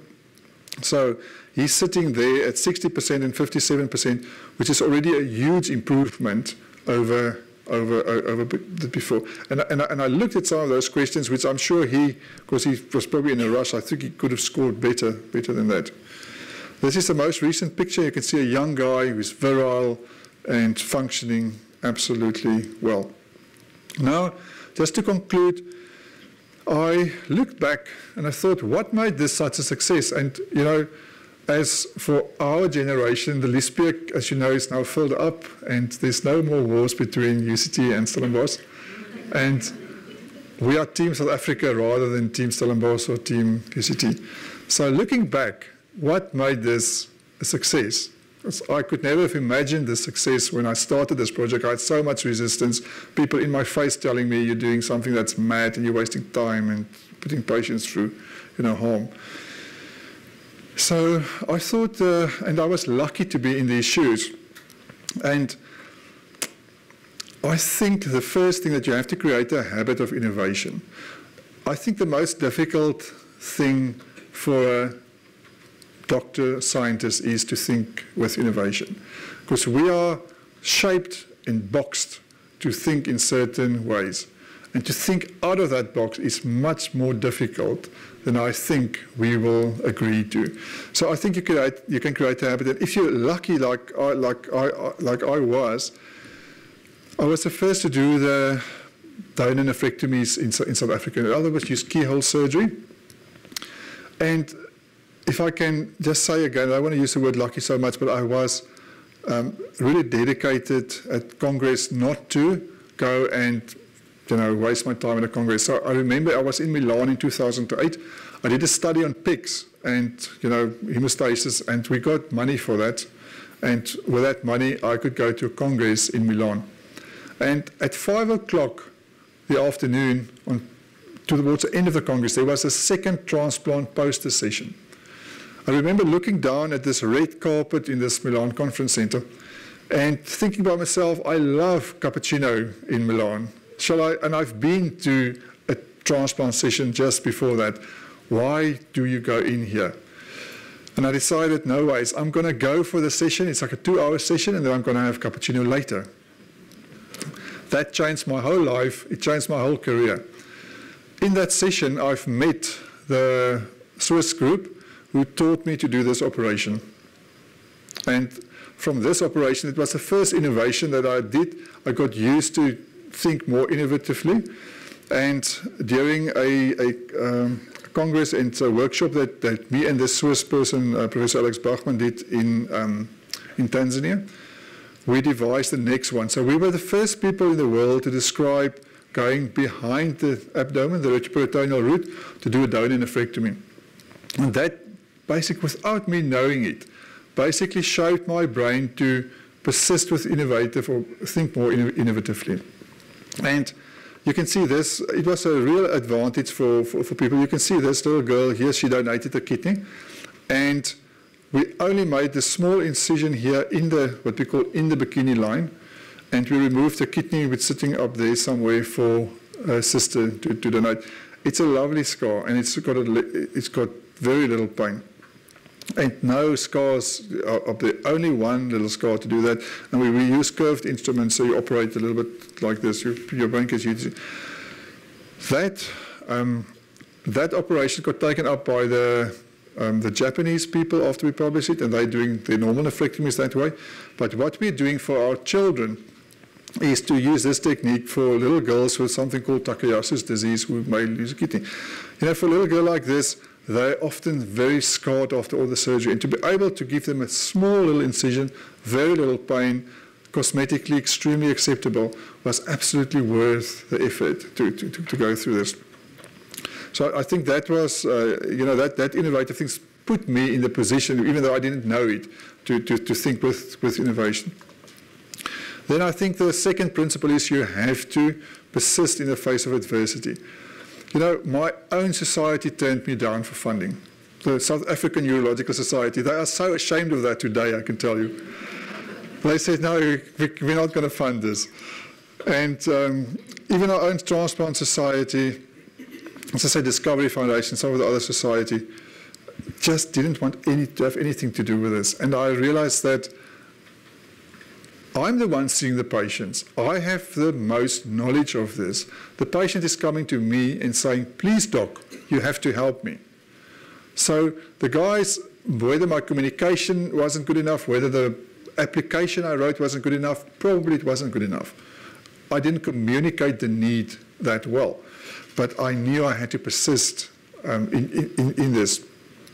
Speaker 2: So he's sitting there at sixty percent and fifty-seven percent, which is already a huge improvement over, over, over before. And, and, and I looked at some of those questions, which I'm sure he, because he was probably in a rush, I think he could have scored better, better than that. This is the most recent picture. You can see a young guy who's virile and functioning absolutely well. Now, just to conclude, I looked back and I thought, what made this such a success? And, you know, as for our generation, the Liesbeek, as you know, is now filled up, and there's no more wars between U C T and Stellenbosch. And we are Team South Africa rather than Team Stellenbosch or Team U C T. So looking back, what made this a success? Because I could never have imagined the success when I started this project. I had so much resistance, people in my face telling me you're doing something that's mad and you're wasting time and putting patients through, you know, harm. So I thought, uh, and I was lucky to be in these shoes. And I think the first thing that you have to create a habit of innovation. I think the most difficult thing for a doctor, scientist, is to think with innovation. Because we are shaped and boxed to think in certain ways. And to think out of that box is much more difficult than I think we will agree to. So I think you, create, you can create a habit. And if you're lucky like I, like, I, like I was, I was the first to do the donor nephrectomies in, in South Africa. In other words, use keyhole surgery. And if I can just say again, I don't want to use the word lucky so much, but I was um, really dedicated at Congress not to go and you know, waste my time at a Congress. So I remember I was in Milan in two thousand eight. I did a study on pigs and you know hemostasis, and we got money for that. And with that money, I could go to a Congress in Milan. And at five o'clock the afternoon, on, towards the end of the Congress, there was a second transplant poster session. I remember looking down at this red carpet in this Milan conference center and thinking by myself, I love cappuccino in Milan. Shall I? And I've been to a transplant session just before that. Why do you go in here? And I decided, no ways, I'm going to go for the session. It's like a two-hour session, and then I'm going to have cappuccino later. That changed my whole life. It changed my whole career. In that session, I've met the Swiss group who taught me to do this operation. And from this operation, it was the first innovation that I did. I got used to think more innovatively. And during a, a um, congress and a workshop that, that me and the Swiss person, uh, Professor Alex Bachmann, did in, um, in Tanzania, we devised the next one. So we were the first people in the world to describe going behind the abdomen, the retroperitoneal route, to do a donor nephrectomy. And that, basically, without me knowing it, basically showed my brain to persist with innovative or think more innovatively. And you can see this, it was a real advantage for, for, for people. You can see this little girl here, she donated a kidney. And we only made the small incision here in the, what we call in the bikini line. And we removed the kidney, which is sitting up there somewhere for a sister to, to donate. It's a lovely scar, and it's got, a, it's got very little pain. And no scars up there, only one little scar to do that. And we, we use curved instruments, so you operate a little bit like this. Your, your brain gets used to it. That, um, that operation got taken up by the, um, the Japanese people after we published it, and they're doing their normal nephrectomies that way. But what we're doing for our children is to use this technique for little girls with something called Takayasu's disease who may lose a kidney. You know, for a little girl like this, they're often very scarred after all the surgery. And to be able to give them a small little incision, very little pain, cosmetically extremely acceptable, was absolutely worth the effort to, to, to, to go through this. So I think that was, uh, you know, that, that innovative things put me in the position, even though I didn't know it, to, to, to think with, with innovation. Then I think the second principle is you have to persist in the face of adversity. You know, my own society turned me down for funding. The South African Urological Society, they are so ashamed of that today, I can tell you. They said, no, we're not going to fund this. And um, even our own Transplant Society, as I say, Discovery Foundation, some of the other society, just didn't want any, to have anything to do with this. And I realized that I'm the one seeing the patients. I have the most knowledge of this. The patient is coming to me and saying, please, doc, you have to help me. So the guys, whether my communication wasn't good enough, whether the application I wrote wasn't good enough, probably it wasn't good enough. I didn't communicate the need that well. But I knew I had to persist um, in, in, in this.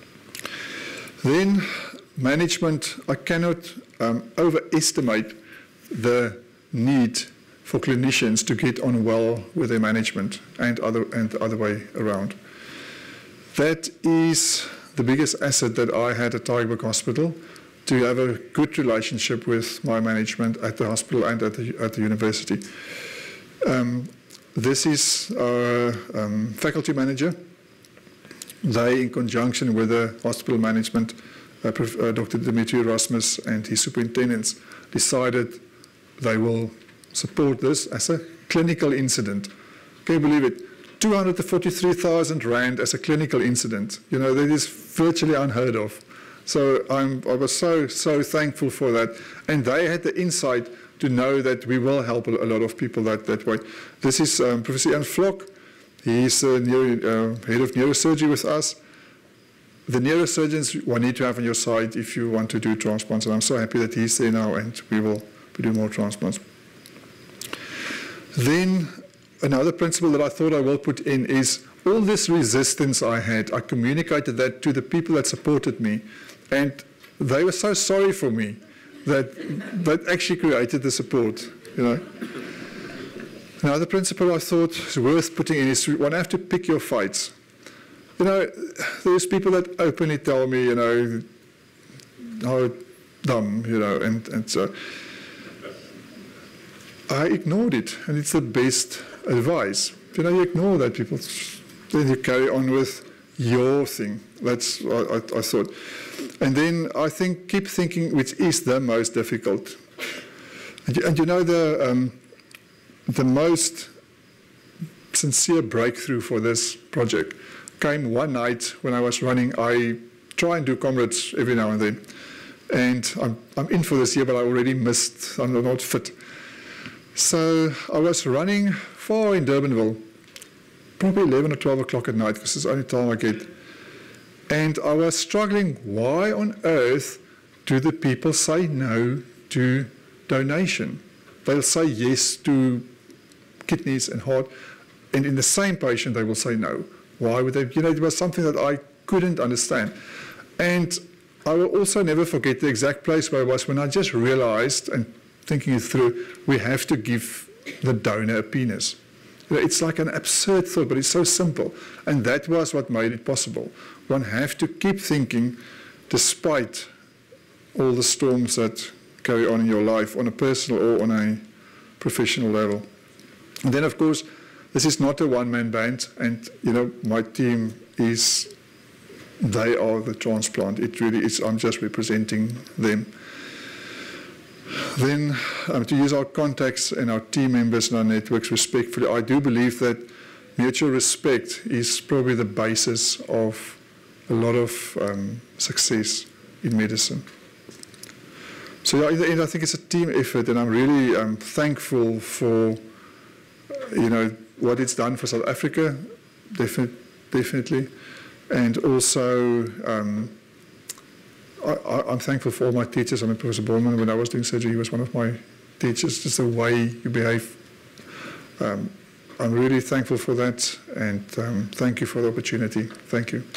Speaker 2: Then management, I cannot um, overestimate the need for clinicians to get on well with their management and other and the other way around. That is the biggest asset that I had at Tygerberg Hospital, to have a good relationship with my management at the hospital and at the, at the university. Um, this is our um, faculty manager. They, in conjunction with the hospital management, uh, uh, Doctor Dimitri Erasmus and his superintendents, decided they will support this as a clinical incident. Can you believe it? two hundred forty-three thousand rand as a clinical incident. You know, that is virtually unheard of. So I'm, I was so, so thankful for that. And they had the insight to know that we will help a lot of people that, that way. This is um, Professor Jan Vlok. He's uh, neuro, uh, head of neurosurgery with us. The neurosurgeons one need to have on your side if you want to do transplants. And I'm so happy that he's there now and we will do more transplants. Then another principle that I thought I will put in is all this resistance I had, I communicated that to the people that supported me. And they were so sorry for me that that actually created the support, you know. Another principle I thought is worth putting in is one have to pick your fights. You know, there's people that openly tell me, you know, how dumb, you know, and, and so I ignored it, and it's the best advice. You know, you ignore that, people, then you carry on with your thing. That's what I, I thought. And then I think keep thinking, which is the most difficult. And you, and you know, the, um, the most sincere breakthrough for this project came one night when I was running. I try and do comrades every now and then. And I'm, I'm in for this year, but I already missed, I'm not fit. So I was running far in Durbanville, probably eleven or twelve o'clock at night, because it's the only time I get. And I was struggling, why on earth do the people say no to donation? They'll say yes to kidneys and heart, and in the same patient they will say no. Why would they? You know, it was something that I couldn't understand. And I will also never forget the exact place where I was when I just realized, and thinking it through, we have to give the donor a penis. You know, it's like an absurd thought, but it's so simple. And that was what made it possible. One have to keep thinking despite all the storms that carry on in your life on a personal or on a professional level. And then, of course, this is not a one-man band, and, you know, my team is, they are the transplant. It really is, I'm just representing them. Then, um, to use our contacts and our team members and our networks respectfully, I do believe that mutual respect is probably the basis of a lot of um, success in medicine. So yeah, in the end, I think it's a team effort, and I'm really um, thankful for, you know, what it's done for South Africa, defi definitely, and also um, I, I, I'm thankful for all my teachers. I mean, Professor Borman, when I was doing surgery, he was one of my teachers, just the way you behave. Um, I'm really thankful for that, and um, thank you for the opportunity. Thank you.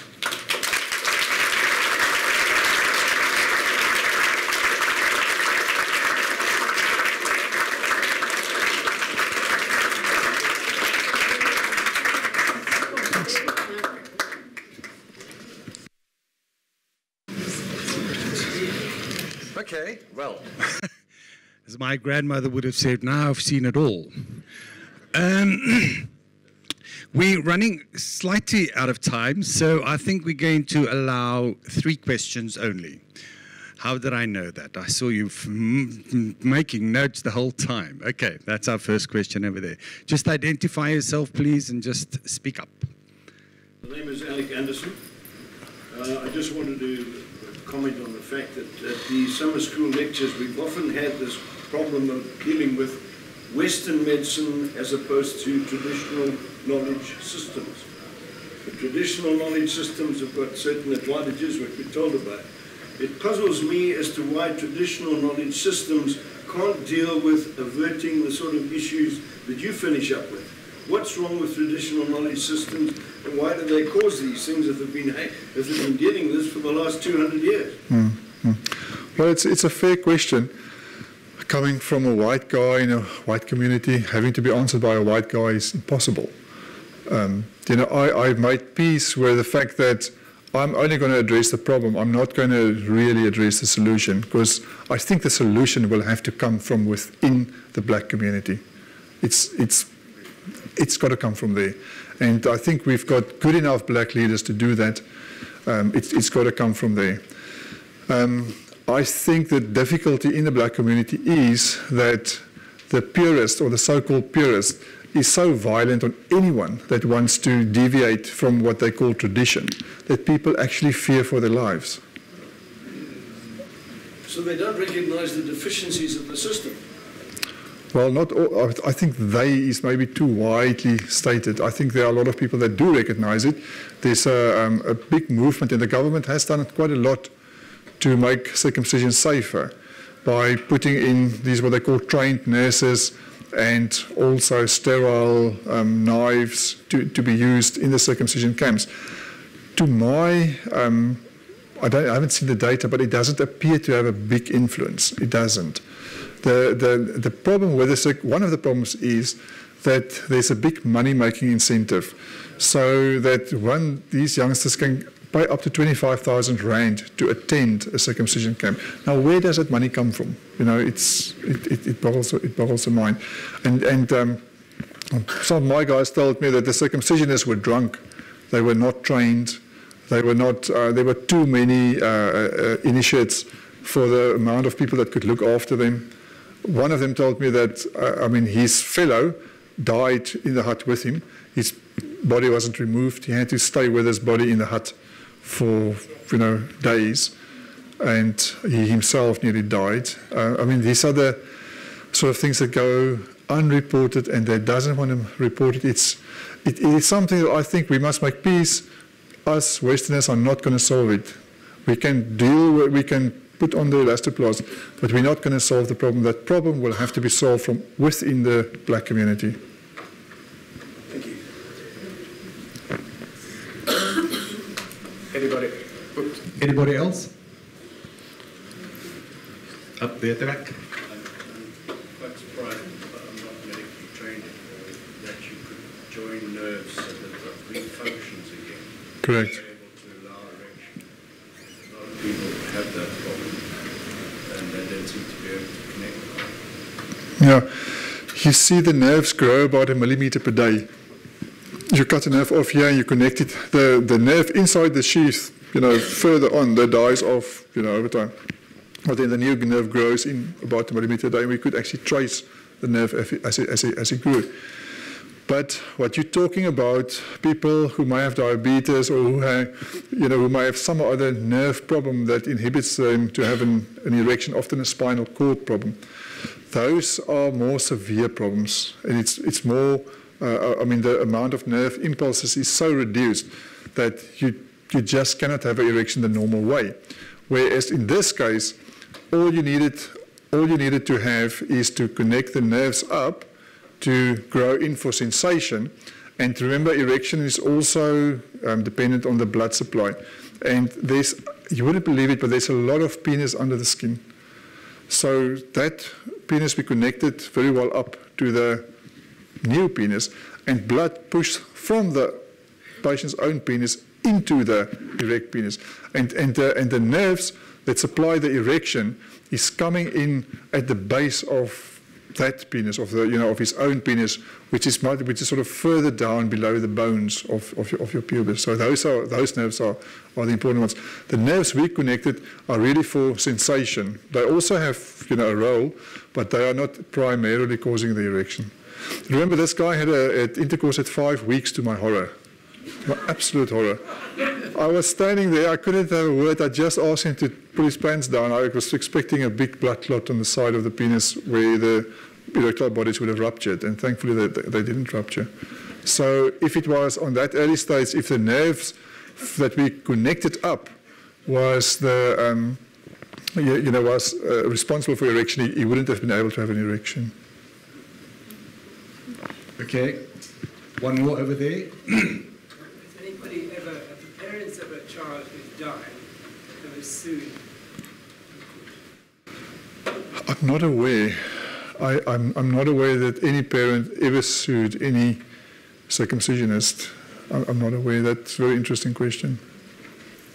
Speaker 1: Okay, well, as my grandmother would have said, now I've seen it all. Um, we're running slightly out of time, so I think we're going to allow three questions only. How did I know that? I saw you f m making notes the whole time. Okay, that's our first question over there. Just identify yourself, please, and just speak up.
Speaker 3: My name is Alec Anderson. Uh, I just wanted to comment on the fact that at the summer school lectures we've often had this problem of dealing with Western medicine as opposed to traditional knowledge systems. The traditional knowledge systems have got certain advantages, what we're told about. It puzzles me as to why traditional knowledge systems can't deal with averting the sort of issues that you finish up with. What's wrong with traditional knowledge systems, and why do they cause these things if they've been, if they've been dealing with this for the last two hundred years?
Speaker 2: Mm-hmm. Well, it's, it's a fair question. Coming from a white guy in a white community, having to be answered by a white guy is impossible. Um, you know, I, I've made peace with the fact that I'm only going to address the problem. I'm not going to really address the solution, because I think the solution will have to come from within the black community. It's, it's, it's got to come from there. And I think we've got good enough black leaders to do that. Um, it's, it's got to come from there. Um, I think the difficulty in the black community is that the purist, or the so-called purist, is so violent on anyone that wants to deviate from what they call tradition, that people actually fear for their lives.
Speaker 3: So they don't recognize the deficiencies of the system?
Speaker 2: Well, not all. I think they is maybe too widely stated. I think there are a lot of people that do recognize it. There's a, um, a big movement, and the government has done quite a lot to make circumcision safer by putting in these what they call trained nurses, and also sterile um, knives to, to be used in the circumcision camps. To my, um, I, don't, I haven't seen the data, but it doesn't appear to have a big influence. It doesn't. The, the, the problem with this, one of the problems is that there's a big money-making incentive, so that when these youngsters can pay up to twenty-five thousand rand to attend a circumcision camp. Now, where does that money come from? You know, it's, it, it, it, boggles, it boggles the mind. And, and um, some of my guys told me that the circumcisionists were drunk. They were not trained. They were not, uh, there were too many uh, uh, initiates for the amount of people that could look after them. One of them told me that, uh, I mean, his fellow died in the hut with him. His body wasn't removed. He had to stay with his body in the hut for, you know, days, and he himself nearly died. Uh, I mean, these are the sort of things that go unreported, and they doesn't want to report it. It's, it, it is something that I think we must make peace. Us Westerners are not going to solve it. We can deal with, we can put on the elastoplast, but we're not going to solve the problem. That problem will have to be solved from within the black community.
Speaker 3: Thank you.
Speaker 4: Anybody?
Speaker 1: Anybody else?
Speaker 4: Up there at the back.
Speaker 5: I'm quite surprised, but I'm not medically trained anymore, that you could join nerves so that it refunctions again.
Speaker 2: Correct.
Speaker 5: You're able to allow erection. A lot of people have that problem, and they don't seem to be able to connect.
Speaker 2: Yeah. You see the nerves grow about a millimeter per day. You cut a nerve off here and you connect it. The, the nerve inside the sheath, you know, further on, that dies off, you know, over time. But then the new nerve grows in about a millimeter a day, and we could actually trace the nerve as it, as it, as it, as it grew. But what you're talking about, people who might have diabetes, or who have, you know, who might have some other nerve problem that inhibits them to have an, an erection, often a spinal cord problem, those are more severe problems, and it's, it's more, uh, I mean, the amount of nerve impulses is so reduced that you, you just cannot have an erection the normal way. Whereas in this case, all you needed, all you needed to have is to connect the nerves up to grow in for sensation. And remember, erection is also um, dependent on the blood supply. And there's, you wouldn't believe it, but there's a lot of penis under the skin. So that penis we connected very well up to the new penis, and blood pushed from the patient's own penis into the erect penis. And, and, uh, and the nerves that supply the erection is coming in at the base of that penis, of the, you know, of his own penis, which is which is sort of further down below the bones of, of, your, of your pubis. So those are those nerves are, are the important ones. The nerves we connected are really for sensation. They also have, you know, a role, but they are not primarily causing the erection. Remember, this guy had a, a intercourse at five weeks, to my horror. My absolute horror. I was standing there, I couldn't have a word. I just asked him to put his pants down. I was expecting a big blood clot on the side of the penis where the erectile bodies would have ruptured, and thankfully they, they didn't rupture. So if it was on that early stage, if the nerves that we connected up was the, um, you, you know, was uh, responsible for erection, he, he wouldn't have been able to have an erection.
Speaker 1: Okay, one more over there.
Speaker 6: Anybody ever, have the parents of a child who's died ever sued?
Speaker 2: I'm not aware. I, I'm, I'm not aware that any parent ever sued any circumcisionist. I'm, I'm not aware. That's a very interesting question.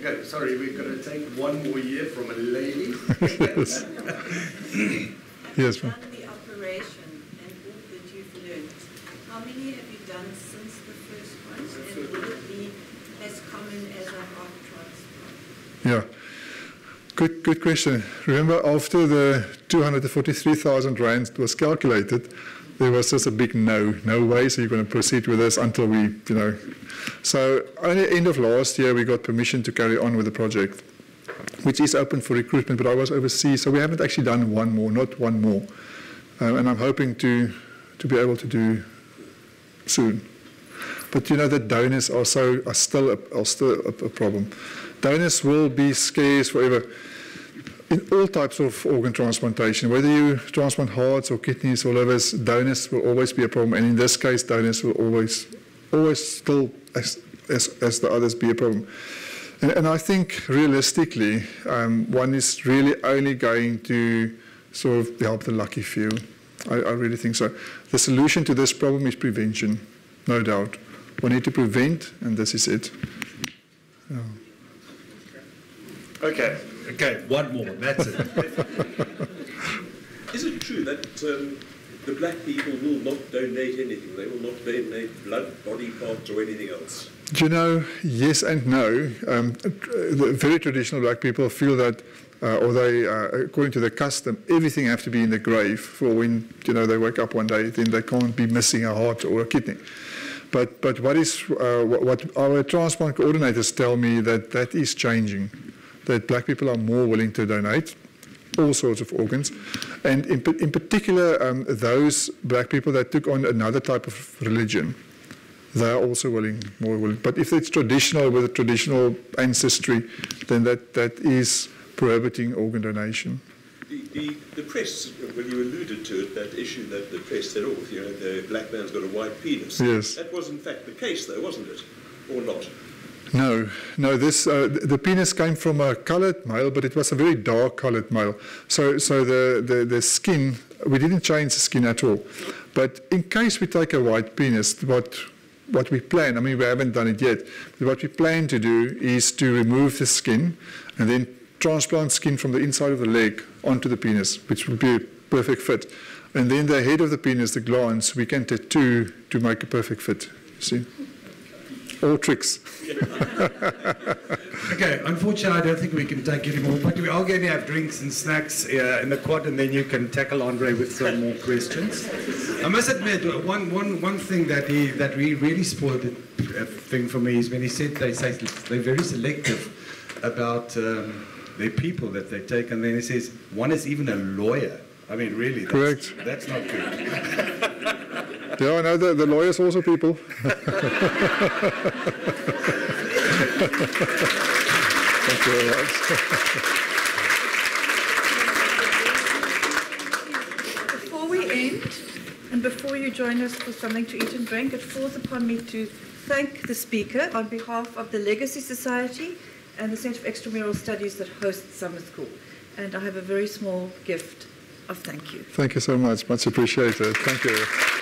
Speaker 4: Okay, sorry, we're going to take one more year from a lady.
Speaker 2: Yes. Yes, ma'am.
Speaker 7: Done the operation and all that you've learned. How many have you done since the first one? And will it be as common as a heart transplant?
Speaker 2: Yeah. Good, good question. Remember, after the two hundred forty-three thousand rand was calculated, there was just a big no. No way, so you're going to proceed with this until we, you know. So only end of last year, we got permission to carry on with the project, which is open for recruitment, but I was overseas, so we haven't actually done one more, not one more. Um, and I'm hoping to, to be able to do soon. But you know, the donors are, so, are still, a, are still a, a problem. Donors will be scarce forever. In all types of organ transplantation, whether you transplant hearts or kidneys or livers, donors will always be a problem. And in this case, donors will always, always still, as, as, as the others, be a problem. And, and I think realistically, um, one is really only going to sort of help the lucky few. I, I really think so. The solution to this problem is prevention, no doubt. We need to prevent, and this is it. Yeah.
Speaker 4: Okay.
Speaker 8: Okay, one more, that's it.
Speaker 9: Is it true that um, the black people will not donate anything? They will not donate blood, body parts, or anything else?
Speaker 2: Do you know, yes and no. Um, the very traditional black people feel that, uh, or they, uh, according to the custom, everything have to be in the grave for when, you know, they wake up one day, then they can't be missing a heart or a kidney. But, but what, is, uh, what, what our transplant coordinators tell me that that is changing, that black people are more willing to donate all sorts of organs. And in, in particular, um, those black people that took on another type of religion, they are also willing, more willing. But if it's traditional with a traditional ancestry, then that, that is prohibiting organ donation.
Speaker 9: The, the, the press, when you alluded to it, that issue that the press said, oh, you know, the black man's got a white penis.
Speaker 2: Yes.
Speaker 9: That was in fact the case, though, wasn't it? Or not?
Speaker 2: No, no. This uh, the penis came from a coloured male, but it was a very dark coloured male. So, so the, the the skin, we didn't change the skin at all. But in case we take a white penis, what what we plan, I mean, we haven't done it yet, but what we plan to do is to remove the skin and then transplant skin from the inside of the leg onto the penis, which would be a perfect fit. And then the head of the penis, the glands, we can tattoo to make a perfect fit. You see? All tricks.
Speaker 8: Okay, unfortunately, I don't think we can take any more, but we are going to have drinks and snacks uh, in the quad, and then you can tackle Andre with some more questions. I must admit, one, one, one thing that he that we really spoiled the uh, thing for me is when he said they say they're very selective about um, their people that they take, and then he says one is even a lawyer. I mean, really, that's,
Speaker 2: correct.
Speaker 8: That's not good.
Speaker 2: Yeah, I know the, the lawyers also people. Thank you very much.
Speaker 10: Before we end, and before you join us for something to eat and drink, it falls upon me to thank the speaker on behalf of the Legacy Society and the Centre for Extramural Studies that hosts summer school. And I have a very small gift of thank you.
Speaker 2: Thank you so much. Much appreciated. Thank you.